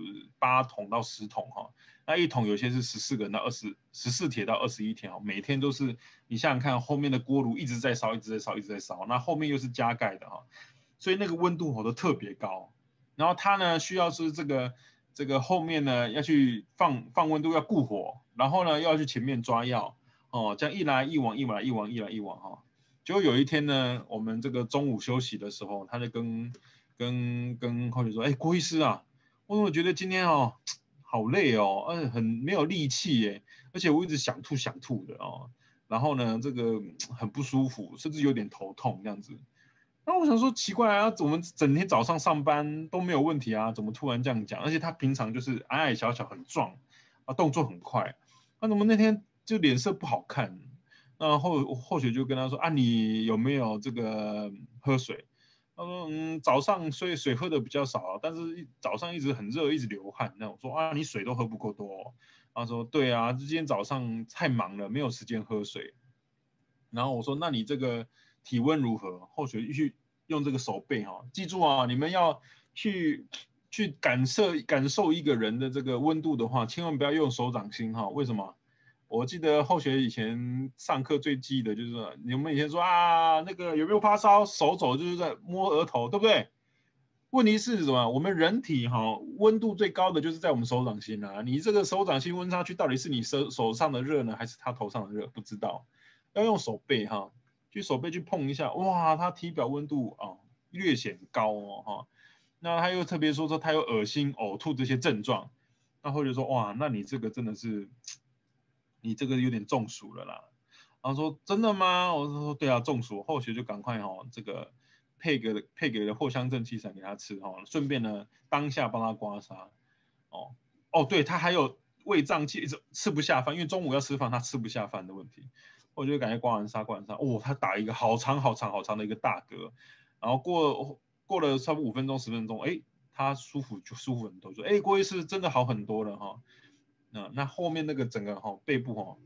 S1: 8桶到10桶那一桶有些是14个到14铁到21铁每天都是你想想看，后面的锅炉一直在烧，那后面又是加盖的所以那个温度都特别高。然后它呢需要是这个后面呢要去放温度，要固火，然后呢又要去前面抓药这样一来一往就有一天呢，我们这个中午休息的时候，他就跟后学说，郭医师啊，我怎么觉得今天好累很没有力气耶，而且我一直想吐的然后呢这个很不舒服，甚至有点头痛这样子。那我想说奇怪啊，我们整天早上上班都没有问题啊，怎么突然这样讲？而且他平常就是矮矮小小很壮动作很快，那怎么那天就脸色不好看？那后学就跟他说啊，你有没有这个喝水？他说早上水喝的比较少但是早上一直很热，一直流汗。那我说啊，你水都喝不够多他说对啊，今天早上太忙了，没有时间喝水。然后我说那你这个体温如何？后学去用这个手背记住你们要去感受一个人的这个温度的话，千万不要用手掌心为什么？我记得后学以前上课最记得就是你们以前说那个有没有发烧，手肘就是在摸额头，对不对？问题是什么？我们人体温度最高的就是在我们手掌心你这个手掌心温差区到底是你手上的热呢，还是他头上的热？不知道，要用手背去手背去碰一下，哇，他体表温度略显高那他又特别说他有恶心、呕吐这些症状，那或者说哇，那你这个真的是。你这个有点中暑了啦。然后说真的吗？我说对啊，中暑。后学就赶快这个配给了藿香正气散给他吃顺便呢当下帮他刮痧对，他还有胃胀气，一直吃不下饭，因为中午要吃饭，他吃不下饭的问题。我就感觉刮完痧他打一个好长的一个大嗝，然后过了差不多5分钟10分钟，他舒服很多，说郭医师真的好很多了那后面那个整个背部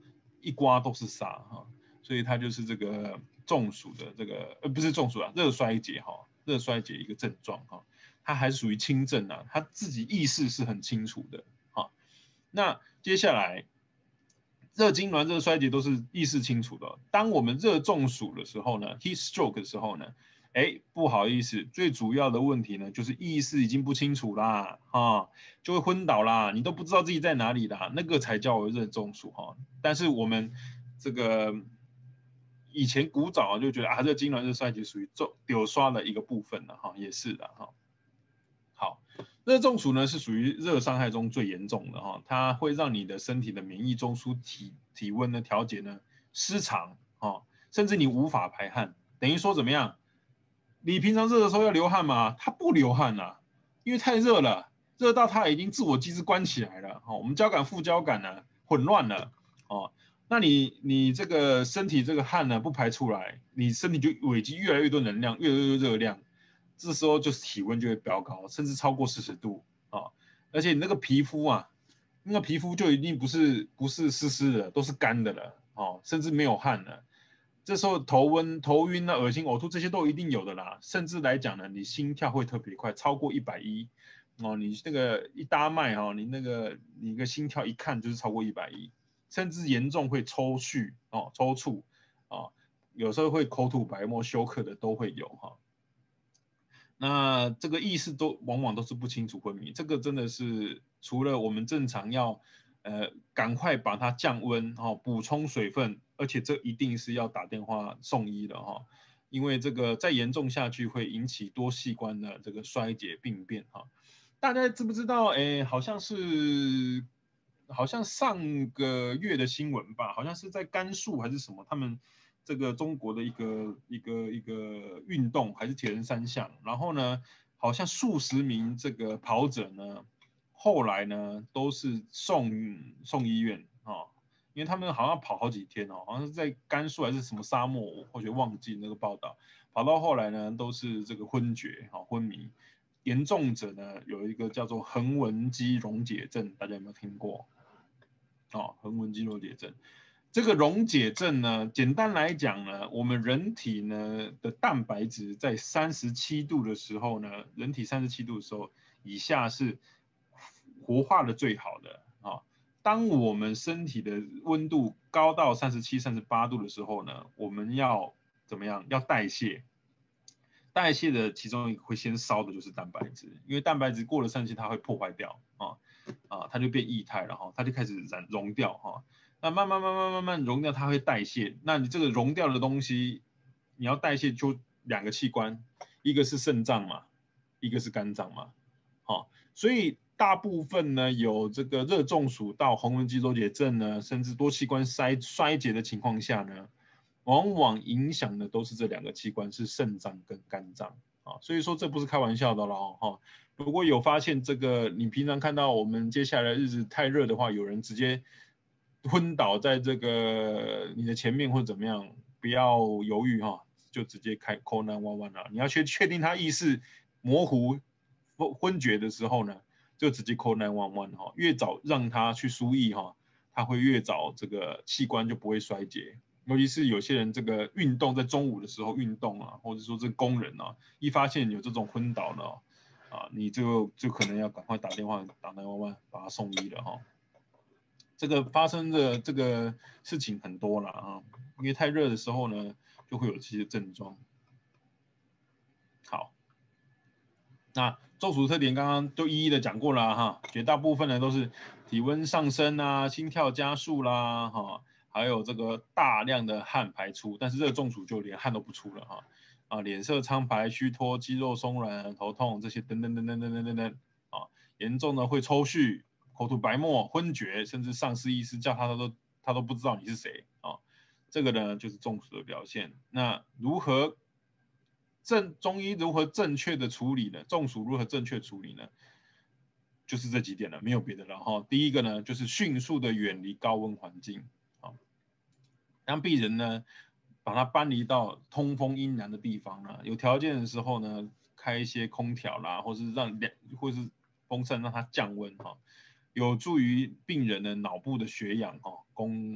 S1: 一刮都是痧哈，所以它就是这个中暑的这个不是中暑啊，热衰竭哈，热衰竭一个症状哈，它还是属于轻症啊，他自己意识是很清楚的哈。那接下来热痉挛、热衰竭都是意识清楚的，当我们热中暑的时候呢 ，heat stroke 的时候呢，不好意思，最主要的问题呢就是意识已经不清楚啦哈，就会昏倒啦，你都不知道自己在哪里啦，那个才叫热中暑哈。但是我们这个以前古早就觉得啊，热痉挛、热衰竭属于丢刷的一个部分了哈，也是的哈。好，热中暑呢是属于热伤害中最严重的哈，它会让你的身体的免疫中枢体温的调节呢失常哈，甚至你无法排汗，等于说怎么样？你平常热的时候要流汗嘛，它不流汗啊，因为太热了，热到它已经自我机制关起来了哈，我们交感副交感呢混乱了哦，那你这个身体这个汗呢不排出来，你身体就累积越来越多能量，越来越多热量。这时候就是体温就会飙高，甚至超过40度啊！而且你那个皮肤啊，那个皮肤就一定不是湿湿的，都是干的了哦，甚至没有汗了。这时候头晕啊、恶心、呕吐这些都一定有的啦。甚至来讲呢，你心跳会特别快，超过110哦，你那个一搭脉哈，你个心跳一看就是超过110，甚至严重会抽搐哦、抽搐啊，有时候会口吐白沫、休克的都会有哈。那这个意识往往都是不清楚昏迷，这个真的是除了我们正常要赶快把它降温哈，补充水分，而且这一定是要打电话送医的哈，因为这个再严重下去会引起多器官的这个衰竭病变哈。大家知不知道？好像上个月的新闻吧，好像是在甘肃还是什么，他们。这个中国的一个运动还是铁人三项，然后呢，好像数十名这个跑者呢，后来呢都是送医院啊，因为他们好像跑好几天哦，好像是在甘肃还是什么沙漠，我或许忘记那个报道，跑到后来呢都是这个昏厥啊昏迷，严重者呢有一个叫做横纹肌溶解症，大家有没有听过？哦，横纹肌溶解症。这个溶解症呢，简单来讲呢，我们人体呢的蛋白质在37度的时候呢，人体37度的时候以下是活化的最好的啊。当我们身体的温度高到37、38度的时候呢，我们要怎么样？要代谢。代谢的其中一个会先烧的就是蛋白质，因为蛋白质过了37它会破坏掉它就变液态了哈，它就开始溶掉哈。那慢慢溶掉，它会代谢。那你这个溶掉的东西，你要代谢就2个器官，一个是肾脏嘛，一个是肝脏嘛，好，所以大部分呢有这个热中暑到横纹肌溶解症呢，甚至多器官衰竭的情况下呢，往往影响的都是这2个器官，是肾脏跟肝脏啊，所以说这不是开玩笑的了哈。如果有发现这个，你平常看到我们接下来日子太热的话，有人直接昏倒在这个你的前面或者怎么样，不要犹豫哈，就直接call 911了。你要确定他意识模糊、昏厥的时候呢，就直接call 911哈。越早让他去输液哈，他会越早这个器官就不会衰竭。尤其是有些人这个运动在中午的时候运动啊，或者说这工人啊，一发现有这种昏倒呢，你就可能要赶快打电话打911把他送医了哈。这个发生的这个事情很多了啊，因为太热的时候呢，就会有这些症状。好，那中暑特点刚刚都一一的讲过了哈，绝大部分呢都是体温上升啊，心跳加速啦哈，还有这个大量的汗排出，但是热中暑就连汗都不出了哈，脸色苍白、虚脱、肌肉松软、头痛这些等等啊，严重的会抽搐。口吐白沫、昏厥，甚至丧失意识，叫他都不知道你是谁啊！这个呢就是中暑的表现。那中医如何正确的处理呢？中暑如何正确处理呢？就是这几点了，没有别的了哈。第一个呢，就是迅速的远离高温环境啊，让病人呢把他搬离到通风阴凉的地方呢，有条件的时候呢，开一些空调啦，或是风扇让它降温哈。有助于病人的脑部的血氧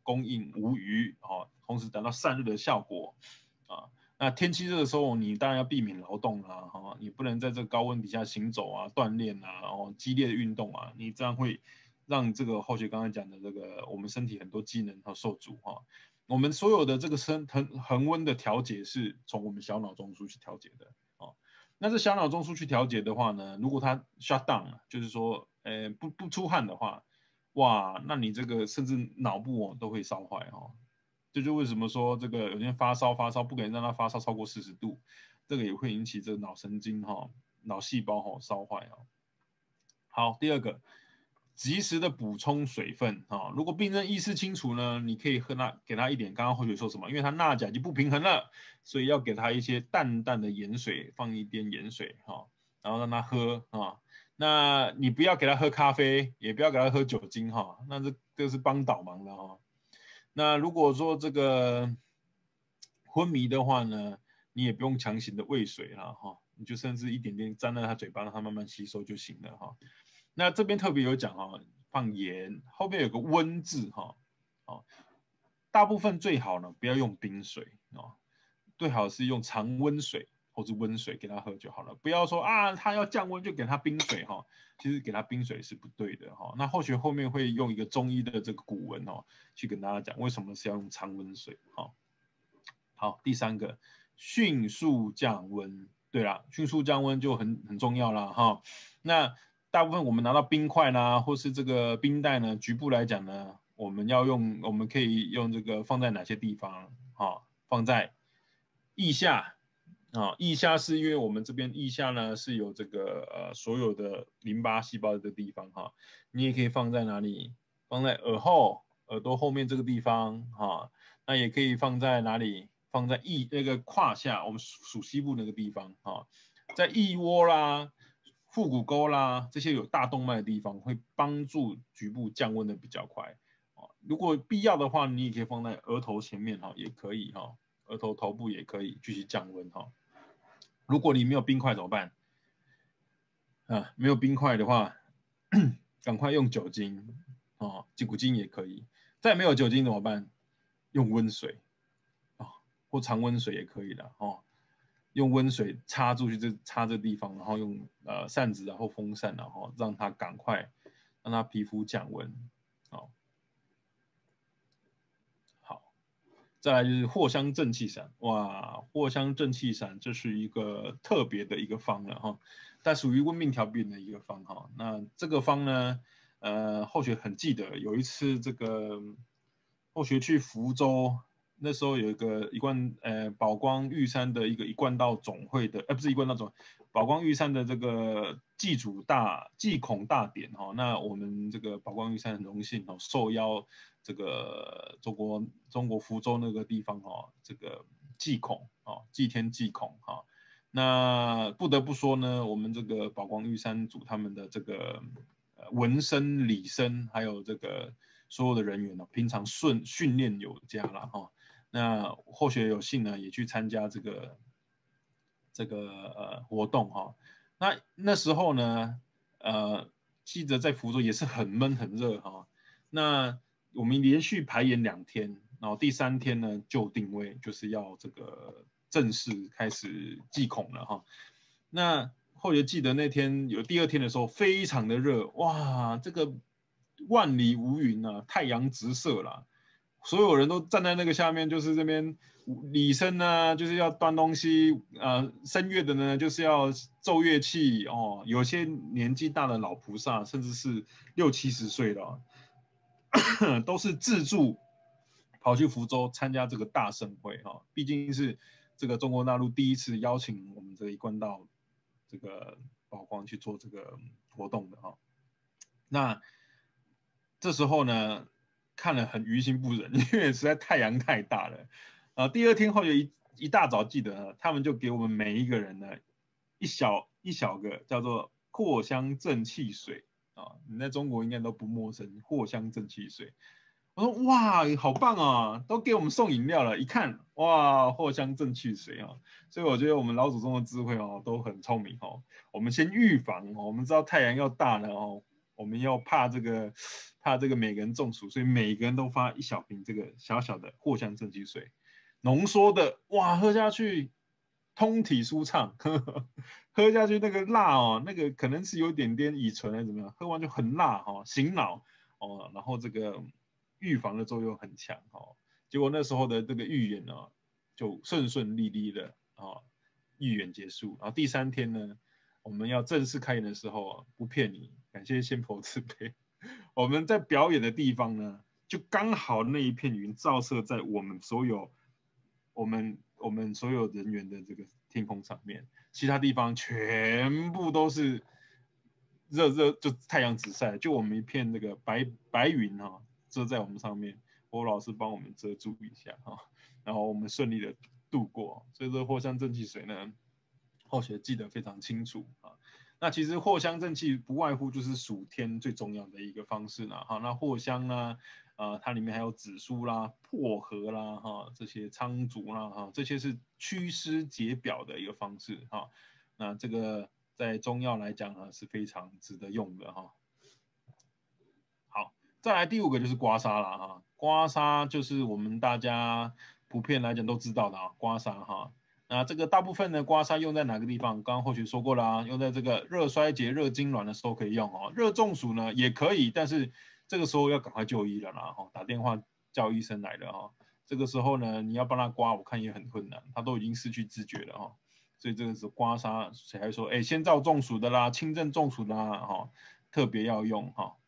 S1: 供应无虞同时达到散热的效果那天气热的时候，你当然要避免劳动你不能在这个高温底下行走锻炼激烈的运动你这样会让这个后学刚才讲的这个我们身体很多机能受阻我们所有的这个恒温的调节是从我们小脑中枢去调节的那这小脑中枢去调节的话呢，如果它 shut down 就是说不出汗的话，哇，那你这个甚至脑部都会烧坏这就为什么说这个有些人发烧不可以让他发烧超过40度，这个也会引起这个脑神经脑细胞烧坏好，第二个，及时的补充水分如果病人意识清楚呢，你可以给他一点，刚刚后学说什么？因为他钠钾就不平衡了，所以要给他一些淡淡的盐水，放一点盐水然后让他喝那你不要给他喝咖啡，也不要给他喝酒精那这是帮倒忙的那如果说这个昏迷的话呢，你也不用强行的喂水了你就甚至一点点沾在他嘴巴，让他慢慢吸收就行了那这边特别有讲放盐，后面有个温字大部分最好呢不要用冰水最好是用常温水或是温水给他喝就好了，不要说他要降温就给他冰水其实给他冰水是不对的那后学后面会用一个中医的这个古文去跟大家讲为什么是要用常温水好，第三个迅速降温，对啦，迅速降温就很重要啦那大部分我们拿到冰块啦，或是这个冰袋呢，局部来讲呢，我们可以用这个放在哪些地方放在腋下腋下是因为我们这边腋下呢是有这个所有的淋巴细胞的地方你也可以放在哪里？放在耳朵后面这个地方那也可以放在哪里？放在那个胯下，我们属膝部那个地方在腋窝啦、腹股沟啦这些有大动脉的地方，会帮助局部降温的比较快如果必要的话，你也可以放在额头前面也可以额头头部也可以继续降温如果你没有冰块怎么办没有冰块的话赶快用酒精鸡骨精也可以，再没有酒精怎么办？用温水或常温水也可以的用温水插住去插这地方，然后用扇子然后风扇然后让它赶快让它皮肤降温好，再来就是藿香正气散，哇，藿香正气散这是一个特别的一个方了但属于温病调病的一个方那这个方呢后学很记得有一次这个后学去福州。那时候有一贯宝光玉山的一贯道总会的不是一贯道总会，宝光玉山的这个祭孔大典那我们这个宝光玉山很荣幸受邀这个中国福州那个地方这个祭孔祭天祭孔那不得不说呢，我们这个宝光玉山组他们的这个文生理生还有这个所有的人员平常训练有加啦那后学有幸呢，也去参加这个活动那时候呢，记得在福州也是很闷很热那我们连续排演2天，然后第3天呢就定位，就是要这个正式开始祭孔了那后学记得那天有第2天的时候非常的热，哇，这个万里无云太阳直射啦。所有人都站在那个下面，就是这边礼生呢，就是要端东西，声乐的呢，就是要奏乐器有些年纪大的老菩萨，甚至是60、70岁了，都是自助跑去福州参加这个大盛会毕竟是这个中国大陆第一次邀请我们这一贯道这个宝光去做这个活动的那这时候呢？看了很于心不忍，因为实在太阳太大了第2天后学一大早记得他们就给我们每一个人呢一小个叫做藿香正气水你在中国应该都不陌生，藿香正气水。我说哇，好棒都给我们送饮料了。一看哇，藿香正气水所以我觉得我们老祖宗的智慧都很聪明我们先预防我们知道太阳要大了我们要怕这个每个人中暑，所以每个人都发1小瓶这个小小的藿香正气水，浓缩的，哇，喝下去通体舒畅，喝下去那个辣哦，那个可能是有点乙醇还是怎么样，喝完就很辣哦，醒脑哦，然后这个预防的作用很强哦。结果那时候的这个预演呢，就顺顺利利的啊，预演结束。然后第3天呢，我们要正式开演的时候啊，不骗你，感谢仙佛慈悲，我们在表演的地方呢，就刚好那一片云照射在我们所有人员的这个天空上面，其他地方全部都是热就太阳直晒，就我们一片那个白云啊遮在我们上面。郭老师帮我们遮住一下哈，然后我们顺利的度过。所以说藿香正气水呢，后学记得非常清楚啊。那其实藿香正气不外乎就是暑天最重要的一个方式啦。哈，那藿香呢，它里面还有紫苏啦、薄荷啦，哈，这些苍竹啦，哈，这些是祛湿解表的一个方式哈。那这个在中药来讲呢，是非常值得用的哈。好，再来第5个就是刮痧啦哈。刮痧就是我们大家普遍来讲都知道的啊，刮痧哈。那这个大部分的刮痧用在哪个地方？刚刚或许说过啦，用在这个热衰竭、热痉挛的时候可以用哦。热中暑呢也可以，但是这个时候要赶快就医了啦哈，打电话叫医生来了哈。这个时候呢，你要帮他刮，我看也很困难，他都已经失去知觉了哈。所以这个是刮痧，谁还说先兆中暑的啦、轻症中暑的啦哈，特别要用哈。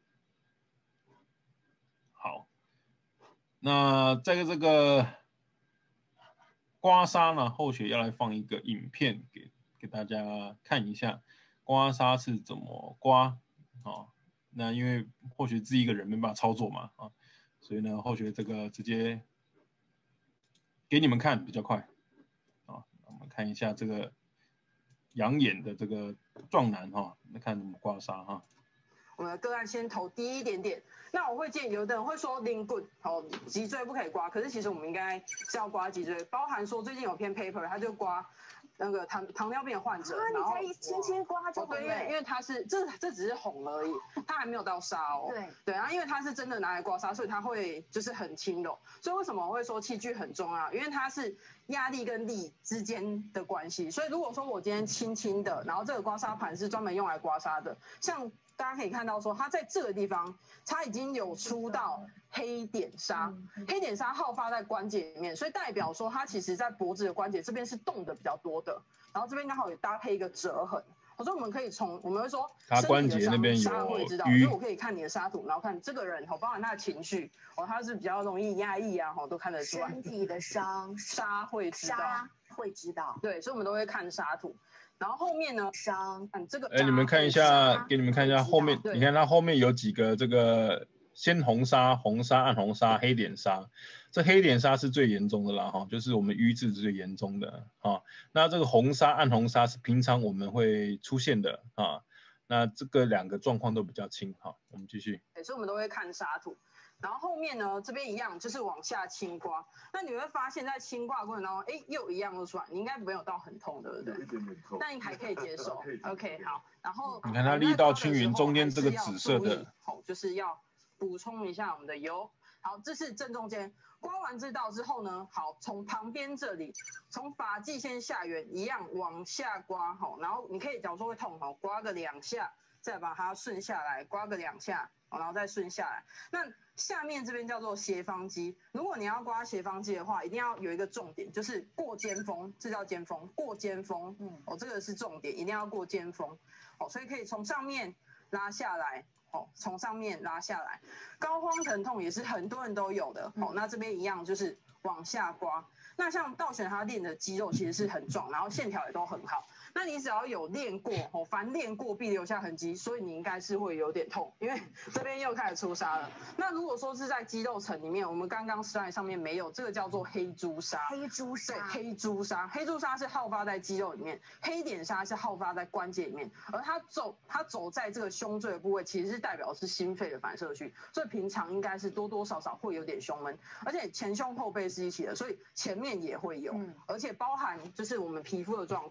S1: 好。那在这个刮痧呢，后学要来放一个影片给大家看一下，刮痧是怎么刮啊？那因为后学自己一个人没办法操作嘛啊，所以呢后学这个直接给你们看比较快啊。我们看一下这个养眼的这个壮男哈，来看怎么刮痧哈。
S6: 我们的个案先头低一点点，那我会建议有的人会说拎棍，脊椎不可以刮，可是其实我们应该是要刮脊椎，包含说最近有篇 paper， 他就刮那个糖尿病的患者，然后
S7: 你才轻轻刮就
S6: 对，因为它是这只是红而已，它还没有到痧哦。对，然后因为它是真的拿来刮痧，所以它会就是很轻柔。所以为什么我会说器具很重要？因为它是压力跟力之间的关系。所以如果说我今天轻轻的，然后这个刮痧盘是专门用来刮痧的，像大家可以看到说，它在这个地方，它已经有出到黑点痧，黑点痧好发在关节里面，所以代表说它其实在脖子的关节这边是动的比较多的，然后这边刚好也搭配一个折痕，所以我们可以我们会说
S1: 它关节那边有
S6: 会知道，所以我可以看你的痧图，然后看这个人包含他的情绪他是比较容易压抑啊都看得出来。
S7: 身体的痧
S6: 会
S7: 知道，
S6: 对，所以我们都会看痧图。然后后面呢，这个
S1: 你们看一下，给你们看一下后面，你看它后面有几个这个鲜红痧、红痧、暗红痧、黑点痧。这黑点痧是最严重的啦哈，就是我们瘀滞最严重的啊。那这个红痧、暗红痧是平常我们会出现的啊。那这个2个状况都比较轻哈。我们继续。
S6: 对，所以我们都会看痧图。然后后面呢，这边一样就是往下轻刮。那你会发现在轻刮过程当中，又一样露出来，你应该没有到很痛，对不对？有一点点痛，但你还可以接受。OK， 好。然后
S1: 你看它力道均匀，中间这个紫色的，
S6: 就是要补充一下我们的油。好，这是正中间。刮完这道之后呢，好，从旁边这里，从发际线下缘一样往下刮，然后你可以假如说会痛，刮个2下，再把它顺下来，刮个2下，然后再顺下来。那下面这边叫做斜方肌，如果你要刮斜方肌的话，一定要有一个重点，就是过肩峰，这叫肩峰，过肩峰，这个是重点，一定要过肩峰，所以可以从上面拉下来，从上面拉下来。膏肓疼痛也是很多人都有的，那这边一样就是往下刮。那像道玄他练的肌肉其实是很壮，然后线条也都很好。那你只要有练过，凡练过必留下痕迹，所以你应该是会有点痛，因为这边又开始出痧了。那如果说是在肌肉层里面，我们刚刚 slide 上面没有，这个叫做黑珠痧。
S7: 黑珠痧，
S6: 对，黑珠痧，黑珠痧是好发在肌肉里面，黑点痧是好发在关节里面，而它走在这个胸椎的部位，其实是代表是心肺的反射区，所以平常应该是多多少少会有点胸闷，而且前胸后背是一起的，所以前面也会有，而且包含就是我们皮肤的状况。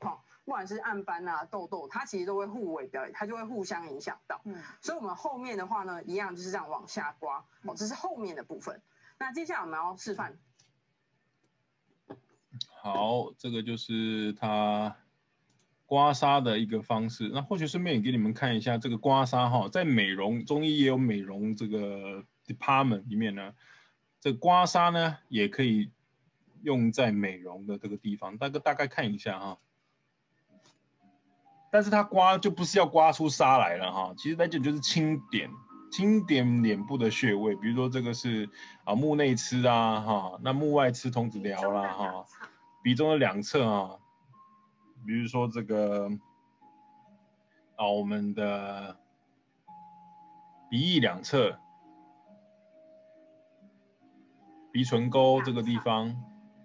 S6: 不管是暗斑啊、痘痘，它其实都会互为表演，它就会互相影响到。所以我们后面的话呢，一样就是这样往下刮，这是后面的部分。那接下来我们要示范。
S1: 好，这个就是它刮痧的一个方式。那或许顺便也给你们看一下这个刮痧哈，在美容中医也有美容这个 department 里面呢，这个刮痧呢也可以用在美容的这个地方，大概看一下哈。但是它刮就不是要刮出痧来了哈，其实来讲就是清点脸部的穴位，比如说这个是目内眦啊哈，那目外眦童子髎啦哈，鼻中的两侧啊，比如说这个我们的鼻翼两侧、鼻唇沟这个地方。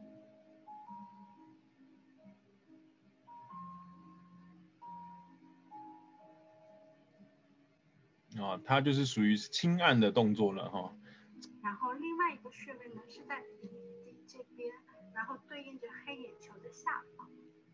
S1: 它就是属于轻按的动作了哈。
S8: 然后另外一个穴位呢是在鼻底这边，然后对应着黑眼球的下方。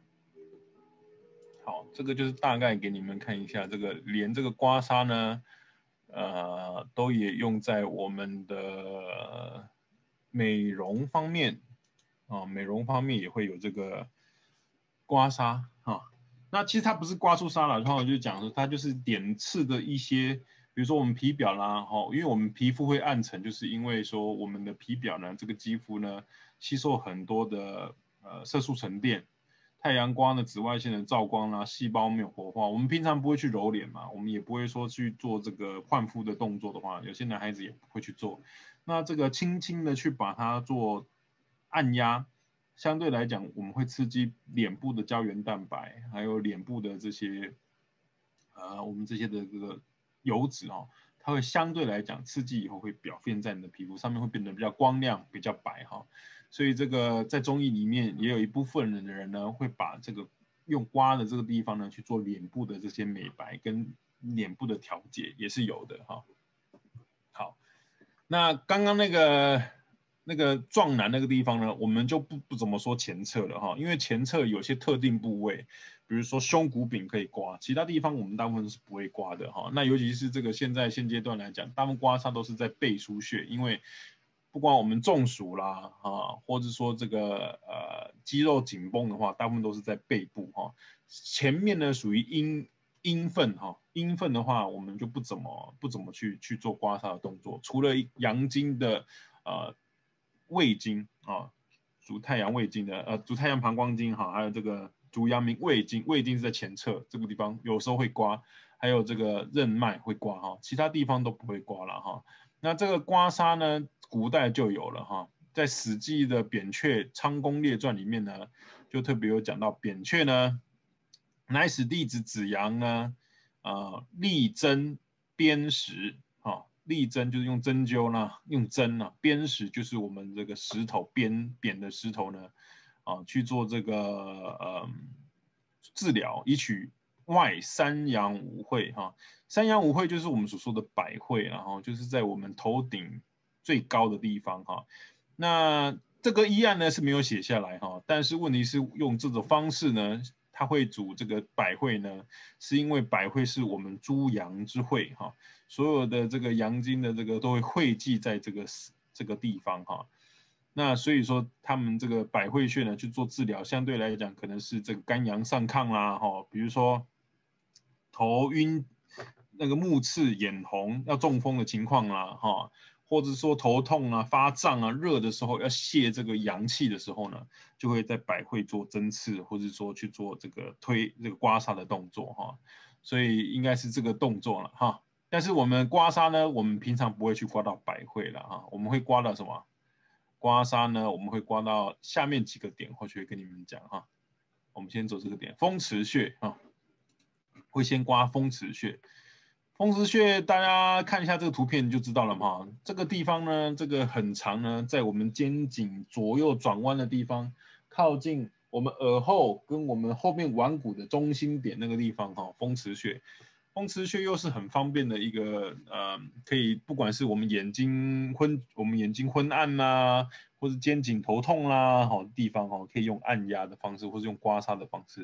S1: 好，这个就是大概给你们看一下，这个连这个刮痧呢，都也用在我们的美容方面美容方面也会有这个刮痧那其实它不是刮出痧来，通常就讲说它就是点刺的一些，比如说我们皮表啦，因为我们皮肤会暗沉，就是因为说我们的皮表呢，这个肌肤呢吸收很多的色素沉淀，太阳光的紫外线的照光啦，细胞没有活化，我们平常不会去揉脸嘛，我们也不会说去做这个焕肤的动作的话，有些男孩子也不会去做，那这个轻轻的去把它做按压。相对来讲，我们会刺激脸部的胶原蛋白，还有脸部的这些，我们这些的这个油脂它会相对来讲刺激以后会表现在你的皮肤上面，会变得比较光亮、比较白所以这个在中医里面也有一部分的人呢，会把这个用刮的这个地方呢去做脸部的这些美白跟脸部的调节，也是有的好，那刚刚那个壮男那个地方呢，我们就不怎么说前侧了因为前侧有些特定部位，比如说胸骨柄可以刮，其他地方我们大部分是不会刮的那尤其是这个现阶段来讲，大部分刮痧都是在背腧穴，因为不管我们中暑啦或者说这个肌肉紧绷的话，大部分都是在背部前面呢属于阴分阴分的话，我们就不怎么去做刮痧的动作，除了阳经的胃经足太阳胃经的足太阳膀胱经还有这个足阳明胃经，胃经是在前侧这个地方，有时候会刮，还有这个任脉会刮其他地方都不会刮了那这个刮痧呢，古代就有了在《史记》的扁鹊仓公列传里面呢，就特别有讲到扁鹊呢，乃使弟子子阳呢，力针砭石力针就是用针灸呢，用针砭石就是我们这个石头扁的石头呢，去做这个治疗，以取外三阳五会三阳五会就是我们所说的百会，然后就是在我们头顶最高的地方那这个医案呢是没有写下来但是问题是用这种方式呢，它会主这个百会呢，是因为百会是我们诸阳之会所有的这个阳经的这个都会汇集在这个地方那所以说他们这个百会穴呢去做治疗，相对来讲可能是这个肝阳上亢啦比如说头晕、那个目赤、眼红要中风的情况啦或者说头痛啊、发胀啊、热的时候要泄这个阳气的时候呢，就会在百会做针刺，或者说去做这个这个刮痧的动作所以应该是这个动作了但是我们刮痧呢，我们平常不会去刮到百会了我们会刮到什么？刮痧呢，我们会刮到下面几个点，或许会跟你们讲我们先走这个点，风池穴会先刮风池穴。风池穴大家看一下这个图片就知道了嘛。这个地方呢，这个很长呢，在我们肩颈左右转弯的地方，靠近我们耳后跟我们后面腕骨的中心点那个地方风池穴。风池穴又是很方便的一个可以不管是我们眼睛昏暗啦，或是肩颈头痛啦地方可以用按压的方式，或是用刮痧的方式。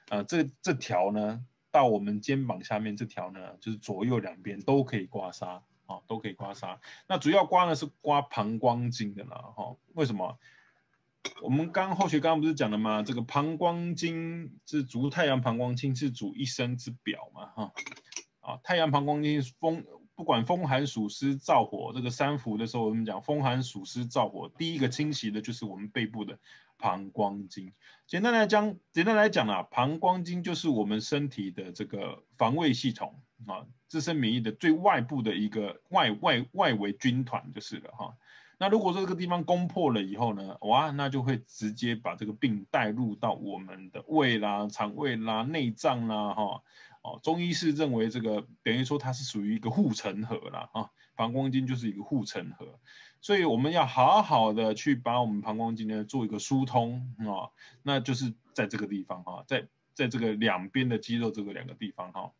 S1: 这条呢到我们肩膀下面这条呢，就是左右两边都可以刮痧，都可以刮痧。那主要刮呢是刮膀胱经的啦，为什么？我们后学刚刚不是讲了吗？这个膀胱经是主太阳膀胱经，是主一身之表嘛，太阳膀胱经不管风寒暑湿燥火，这个三伏的时候我们讲风寒暑湿燥火，第一个侵袭的就是我们背部的膀胱经。简单来讲啊，膀胱经就是我们身体的这个防卫系统自身免疫的最外部的一个外围军团就是了哈。那如果说这个地方攻破了以后呢，哇，那就会直接把这个病带入到我们的胃啦、肠胃啦、内脏啦，中医是认为这个等于说它是属于一个护城河啦，膀胱经就是一个护城河，所以我们要好好的去把我们膀胱经呢做一个疏通那就是在这个地方在这个两边的肌肉这个两个地方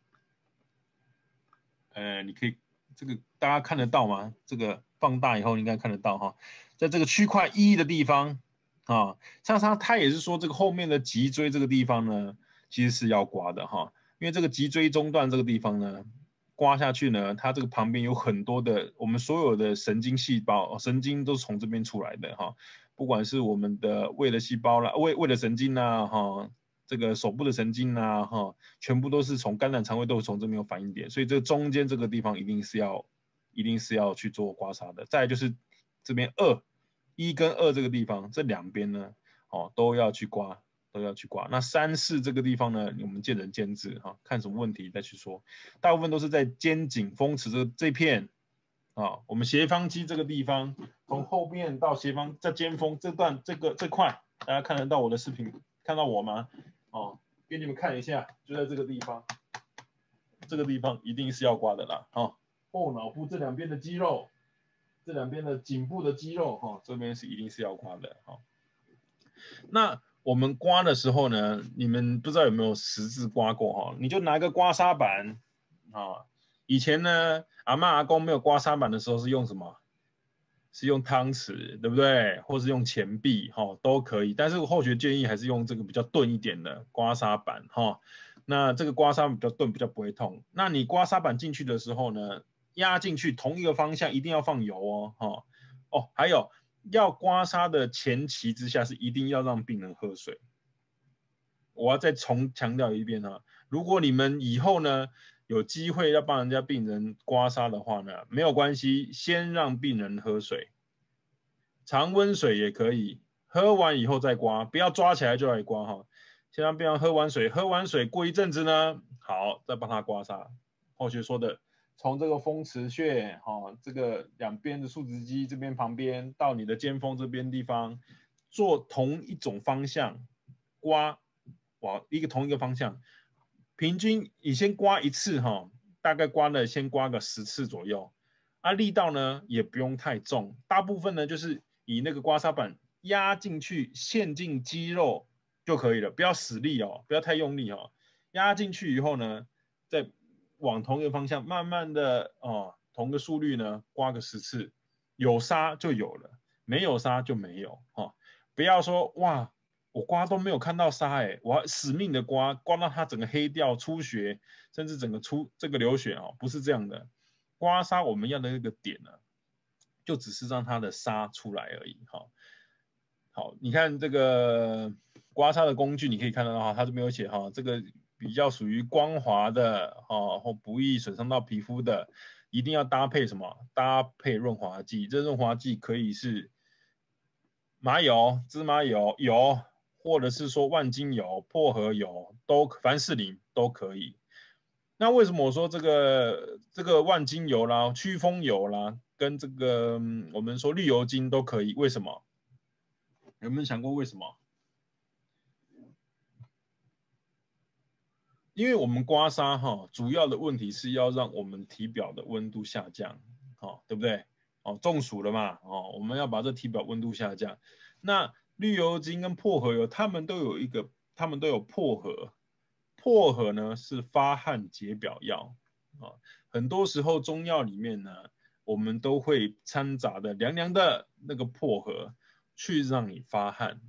S1: 你可以这个大家看得到吗？这个放大以后应该看得到在这个区块1的地方像他也是说这个后面的脊椎这个地方呢，其实是要刮的因为这个脊椎中段这个地方呢，刮下去呢，它这个旁边有很多的我们所有的神经细胞，神经都是从这边出来的不管是我们的胃的细胞啦、胃的神经啦这个手部的神经啦全部都是从肝胆肠胃都是从这边有反应点，所以这中间这个地方一定是要去做刮痧的。再来就是这边1跟2这个地方，这两边呢都要去刮。那3、4这个地方呢，我们见仁见智看什么问题再去说。大部分都是在肩颈风池这片我们斜方肌这个地方，从后面到斜方在肩峰这块，大家看得到我的视频，看到我吗？给你们看一下，就在这个地方，这个地方一定是要刮的啦后脑部这两边的肌肉，这两边的颈部的肌肉这边是一定是要刮的那我们刮的时候呢，你们不知道有没有实质刮过你就拿个刮痧板以前呢，阿嬷阿公没有刮痧板的时候是用什么？是用汤匙，对不对？或是用钱币都可以。但是后学建议还是用这个比较钝一点的刮痧板那这个刮痧比较钝，比较不会痛。那你刮痧板进去的时候呢，压进去同一个方向一定要放油还有要刮痧的前提之下是一定要让病人喝水。我要再强调一遍如果你们以后呢有机会要帮人家病人刮痧的话呢，没有关系，先让病人喝水，常温水也可以，喝完以后再刮，不要抓起来就来刮先让病人喝完水过一阵子呢，好，再帮他刮痧。后学说的，从这个风池穴这个两边的竖直肌这边旁边到你的肩峰这边地方，做同一种方向刮，同一个方向。平均你先刮一次大概先刮个10次左右力道呢也不用太重，大部分呢就是以那个刮痧板压进去陷进肌肉就可以了，不要使力不要太用力压进去以后呢，再往同一个方向慢慢的同个速率呢刮个10次，有痧就有了，没有痧就没有不要说哇我刮都没有看到痧我要死命的刮到它整个黑掉出血，甚至整个这个流血不是这样的。刮痧我们要的那个点呢，就只是让它的痧出来而已好，你看这个刮痧的工具，你可以看得到它这边有写这个比较属于光滑的或不易损伤到皮肤的，一定要搭配什么？搭配润滑剂。这润滑剂可以是麻油、芝麻油、或者是说万金油、薄荷油凡士林都可以。那为什么我说这个万金油啦、祛风油啦，跟这个我们说绿油精都可以？为什么？有没有想过为什么？因为我们刮痧主要的问题是要让我们体表的温度下降，对不对？中暑了嘛，我们要把这体表温度下降。那绿油精跟薄荷油，它们都有薄荷。薄荷呢是发汗解表药很多时候中药里面呢，我们都会掺杂的凉凉的那个薄荷，去让你发汗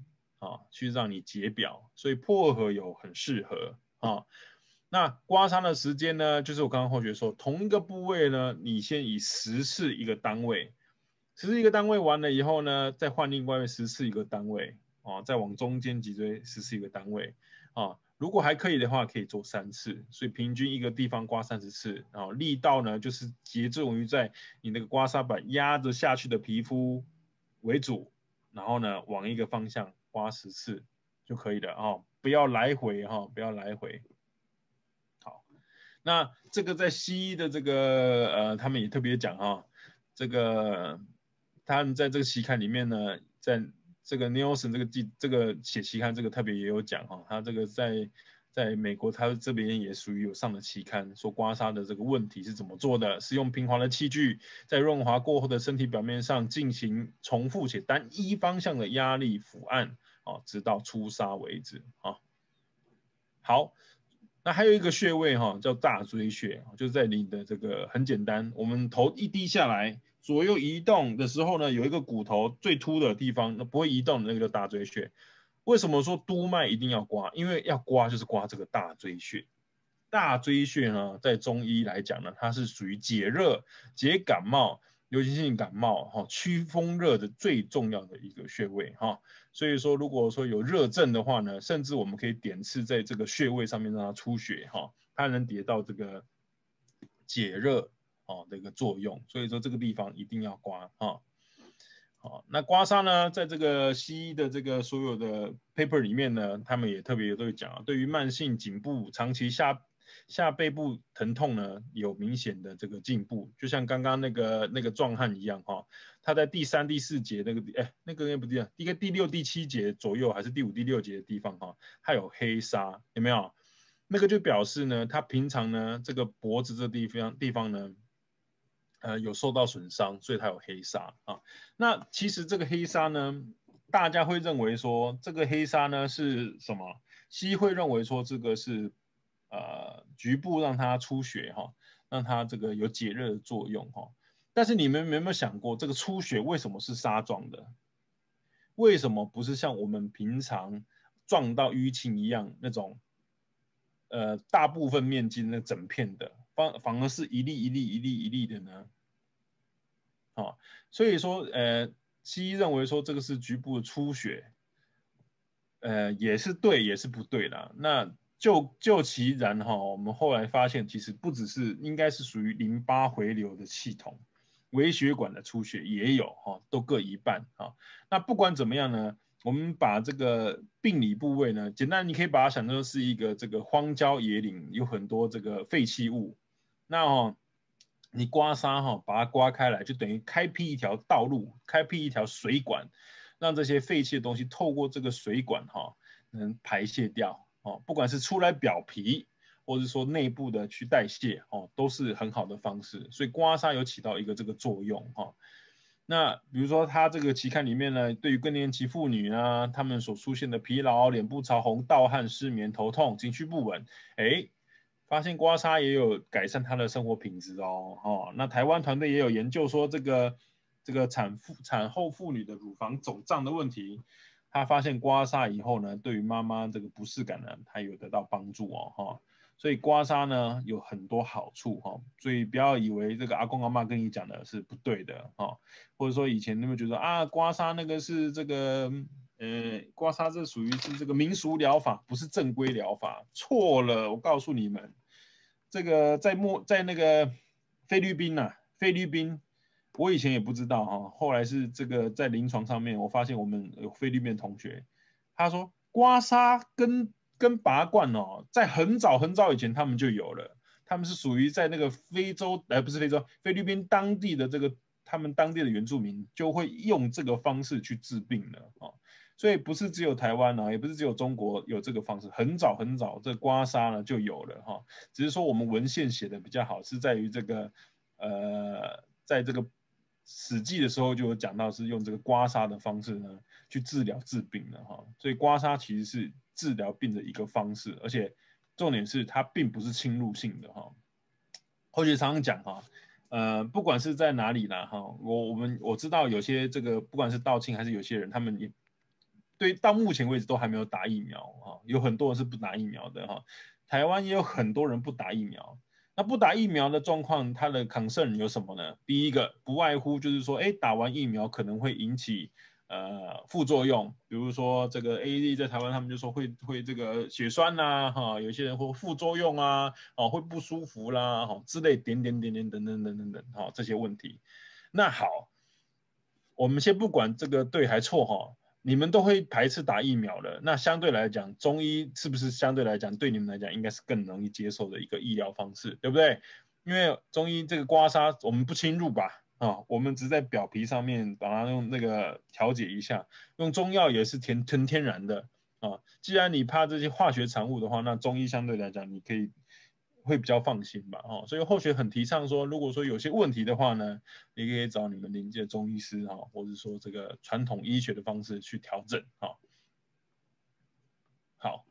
S1: 去让你解表，所以薄荷油很适合啊。那刮痧的时间呢，就是我刚刚后学说，同一个部位呢，你先以10次一个单位，10次一个单位完了以后呢，再换另外10次一个单位，再往中间脊椎10次一个单位，如果还可以的话，可以做3次，所以平均一个地方刮30次，然后力道呢就是集中于在你那个刮痧板压着下去的皮肤为主，然后呢往一个方向刮10次就可以了不要来回不要来回。好，那这个在西医的这个他们也特别讲这个他们在这个期刊里面呢，在这个 Nielsen 这个写期刊这个特别也有讲他这个在美国他这边也属于有上的期刊，说刮痧的这个问题是怎么做的，是用平滑的器具在润滑过后的身体表面上进行重复且单一方向的压力抚按直到出痧为止好，那还有一个穴位叫大椎穴，就是在你的这个很简单，我们头一低下来，左右移动的时候呢，有一个骨头最凸的地方，那不会移动的那个叫大椎穴。为什么说督脉一定要刮？因为要刮就是刮这个大椎穴。大椎穴呢，在中医来讲呢，它是属于解热、解感冒、流行性感冒、祛风热的最重要的一个穴位所以说，如果说有热症的话呢，甚至我们可以点刺在这个穴位上面让它出血它能得到这个解热的一个作用。所以说这个地方一定要刮那刮痧呢，在这个西医的这个所有的 paper 里面呢，他们也特别都会讲对于慢性颈部、长期下背部疼痛呢，有明显的这个进步。就像刚刚那个壮汉一样他在第3、第4节那个不对，第6、第7节左右，还是第5、第6节的地方他有黑痧，有没有？那个就表示呢，他平常呢这个脖子这地方呢。有受到损伤，所以它有黑痧那其实这个黑痧呢，大家会认为说这个黑痧呢是什么？西医会认为说这个是局部让它出血让它这个有解热的作用但是你们有没有想过，这个出血为什么是痧状的？为什么不是像我们平常撞到淤青一样那种大部分面积那整片的？反而是一粒的呢所以说西医认为说这个是局部的出血也是对也是不对啦。那就其然我们后来发现其实不只是应该是属于淋巴回流的系统，微血管的出血也有都各一半那不管怎么样呢，我们把这个病理部位呢，简单你可以把它想成是一个这个荒郊野岭，有很多这个废弃物。那你刮痧把它刮开来，就等于开辟一条道路，开辟一条水管，让这些废弃的东西透过这个水管能排泄掉不管是出来表皮，或者说内部的去代谢都是很好的方式。所以刮痧有起到一个这个作用那比如说它这个期刊里面呢，对于更年期妇女呢，她们所出现的疲劳、脸部潮红、盗汗、失眠、头痛、情绪不稳，发现刮痧也有改善她的生活品质那台湾团队也有研究说，这个产后妇女的乳房肿胀的问题，他发现刮痧以后呢，对于妈妈这个不适感呢，它有得到帮助所以刮痧呢有很多好处所以不要以为这个阿公阿嬷跟你讲的是不对的或者说以前你们觉得刮痧那个是这个刮痧这属于是这个民俗疗法，不是正规疗法，错了，我告诉你们，这个在那个菲律宾我以前也不知道后来是这个在临床上面，我发现我们有菲律宾同学，他说刮痧跟拔罐在很早以前他们就有了，他们是属于在那个不是非洲，菲律宾当地的他们当地的原住民就会用这个方式去治病了所以不是只有台湾也不是只有中国有这个方式，很早这刮痧呢就有了只是说我们文献写的比较好，是在于这个在这个史记的时候就有讲到是用这个刮痧的方式呢去治病的所以刮痧其实是治疗病的一个方式，而且重点是它并不是侵入性的后学常常讲不管是在哪里啦我知道有些这个不管是道庆还是有些人他们也对，到目前为止都还没有打疫苗有很多人是不打疫苗的台湾也有很多人不打疫苗。那不打疫苗的状况，它的 concern 有什么呢？第一个不外乎就是说，打完疫苗可能会引起副作用，比如说这个 AZ 在台湾他们就说会这个血栓有些人会副作用会不舒服啦之类点等等这些问题。那好，我们先不管这个对还错你们都会排斥打疫苗的，那相对来讲，中医是不是相对来讲对你们来讲应该是更容易接受的一个医疗方式，对不对？因为中医这个刮痧我们不侵入吧我们只在表皮上面把它用那个调节一下，用中药也是天然的既然你怕这些化学产物的话，那中医相对来讲你可以会比较放心吧所以后学很提倡说，如果说有些问题的话呢，你可以找你们邻近的中医师或者说这个传统医学的方式去调整好，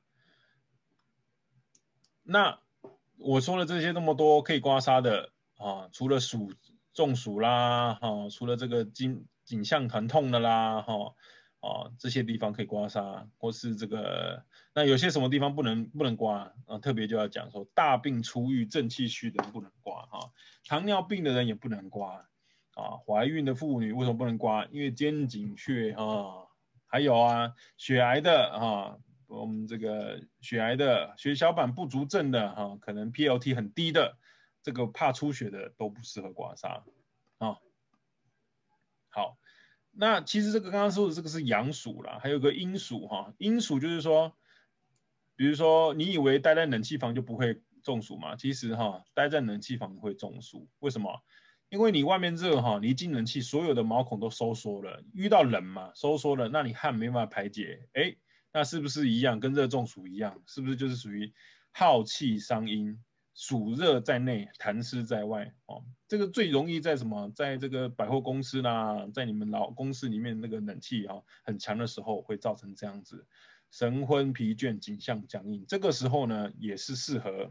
S1: 那我说了这些那么多可以刮痧的除了中暑啦除了这个颈项疼痛的啦这些地方可以刮痧，或是这个那有些什么地方不能刮特别就要讲说，大病初愈正气虚的人不能刮糖尿病的人也不能刮怀孕的妇女为什么不能刮？因为肩颈穴还有血癌的我们这个血癌的血小板不足症的可能 PLT 很低的，这个怕出血的都不适合刮痧好。那其实这个刚刚说的这个是阳暑啦，还有个阴暑阴暑就是说，比如说你以为待在冷气房就不会中暑嘛？其实待在冷气房会中暑。为什么？因为你外面热你一进冷气，所有的毛孔都收缩了，遇到冷嘛，收缩了，那你汗没办法排解，那是不是一样？跟热中暑一样，是不是就是属于耗气伤阴？暑热在内，痰湿在外这个最容易在什么？在这个百货公司啦，在你们老公司里面那个冷气很强的时候，会造成这样子神昏疲倦、颈项僵硬。这个时候呢，也是适合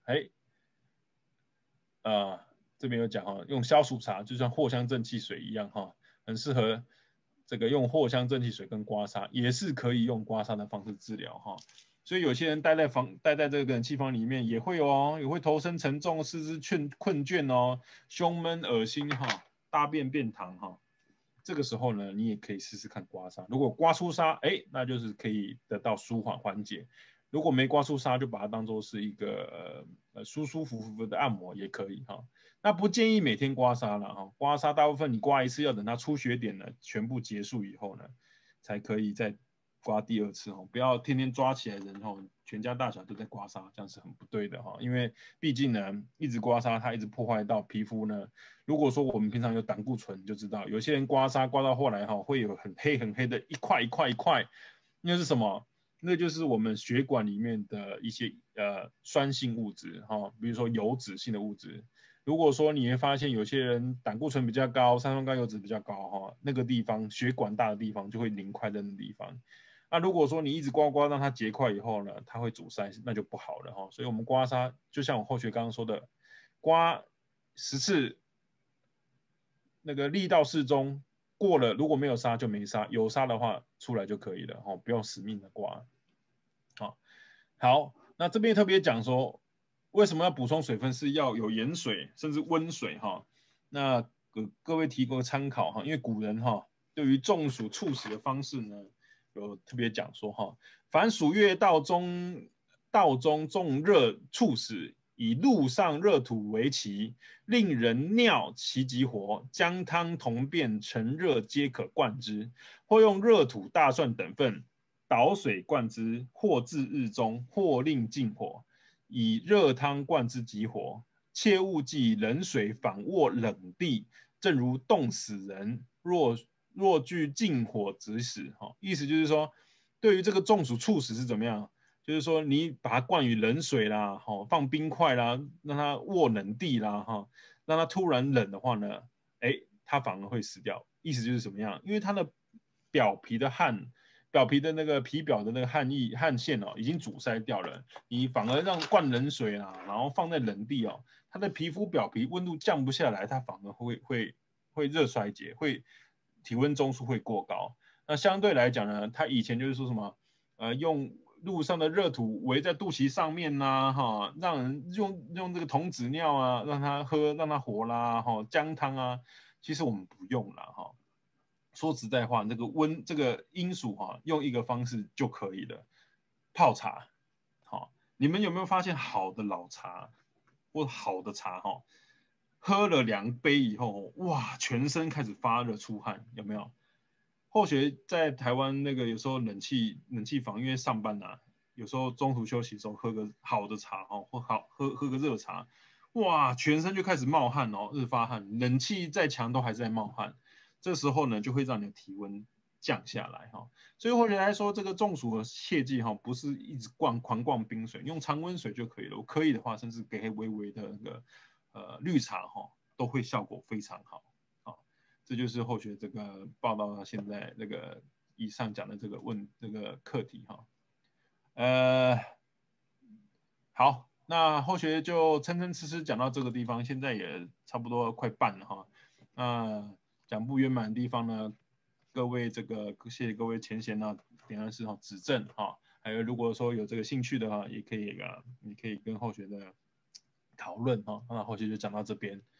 S1: 这边有讲用消暑茶，就像藿香正气水一样很适合这个用藿香正气水跟刮痧，也是可以用刮痧的方式治疗所以有些人待在这个冷气房里面也会也会头身沉重、四肢困倦胸闷、恶心大便变糖这个时候呢，你也可以试试看刮痧。如果刮出痧，那就是可以得到舒缓缓解。如果没刮出痧，就把它当做是一个舒舒服服的按摩也可以那不建议每天刮痧了刮痧大部分你刮一次要等它出血点呢全部结束以后呢，才可以再刮第二次不要天天抓起来人全家大小都在刮痧，这样是很不对的因为毕竟呢，一直刮痧它一直破坏到皮肤呢。如果说我们平常有胆固醇，你就知道有些人刮痧刮到后来会有很黑的一块一块，那是什么？那就是我们血管里面的一些酸性物质比如说油脂性的物质。如果说你会发现有些人胆固醇比较高，三酸甘油脂比较高那个地方血管大的地方就会凝块在那个地方。那如果说你一直刮让它结块以后呢，它会阻塞，那就不好了所以我们刮痧就像我后学刚刚说的，刮10次，那个力道适中，过了如果没有痧就没痧，有痧的话出来就可以了不用死命的刮好，那这边特别讲说，为什么要补充水分是要有盐水甚至温水那各位提供参考因为古人对于中暑猝死的方式呢，有特别讲说凡暑月道中重热猝死，以陆上热土为其，令人尿其即活，姜汤同便陈热皆可灌之，或用热土大蒜等分捣水灌之，或置日中，或令静火，以热汤灌之即活。切勿忌冷水反卧冷地，正如冻死人，若具静火则死意思就是说，对于这个中暑猝死是怎么样？就是说你把它灌于冷水啦放冰块啦，让它卧冷地啦让它突然冷的话呢它反而会死掉。意思就是怎么样？因为它的表皮的那个皮表的那个汗腺已经阻塞掉了，你反而让灌冷水然后放在冷地它的皮肤表皮温度降不下来，它反而会热衰竭，会体温中枢会过高。 那相对来讲呢，他以前就是说什么，用路上的热土围在肚脐上面呐，哈，让人用这个童子尿啊，让他喝，让他活啦，哈，姜汤啊，其实我们不用了哈。说实在话，这个罂粟哈，用一个方式就可以了，泡茶。好，你们有没有发现好的老茶或好的茶哈，喝了2杯以后，哇，全身开始发热出汗，有没有？后学在台湾那个有时候冷气房，因为上班啊，有时候中途休息的时候喝个好的茶哦，或喝个热茶，哇，全身就开始冒汗哦，日发汗，冷气再强都还是在冒汗。这时候呢，就会让你的体温降下来哈。所以后学来说，这个中暑切记哈，不是一直狂灌冰水，用常温水就可以了。可以的话，甚至给微微的那个绿茶哈，都会效果非常好。这就是后学这个报道到现在这个以上讲的这个课题哈。好，那后学就嗔痴讲到这个地方，现在也差不多快半了哈。讲不圆满的地方呢，各位谢谢各位前贤呢，点样是指正哈。还有如果说有这个兴趣的话，也可以你可以跟后学的讨论哈。那后学就讲到这边。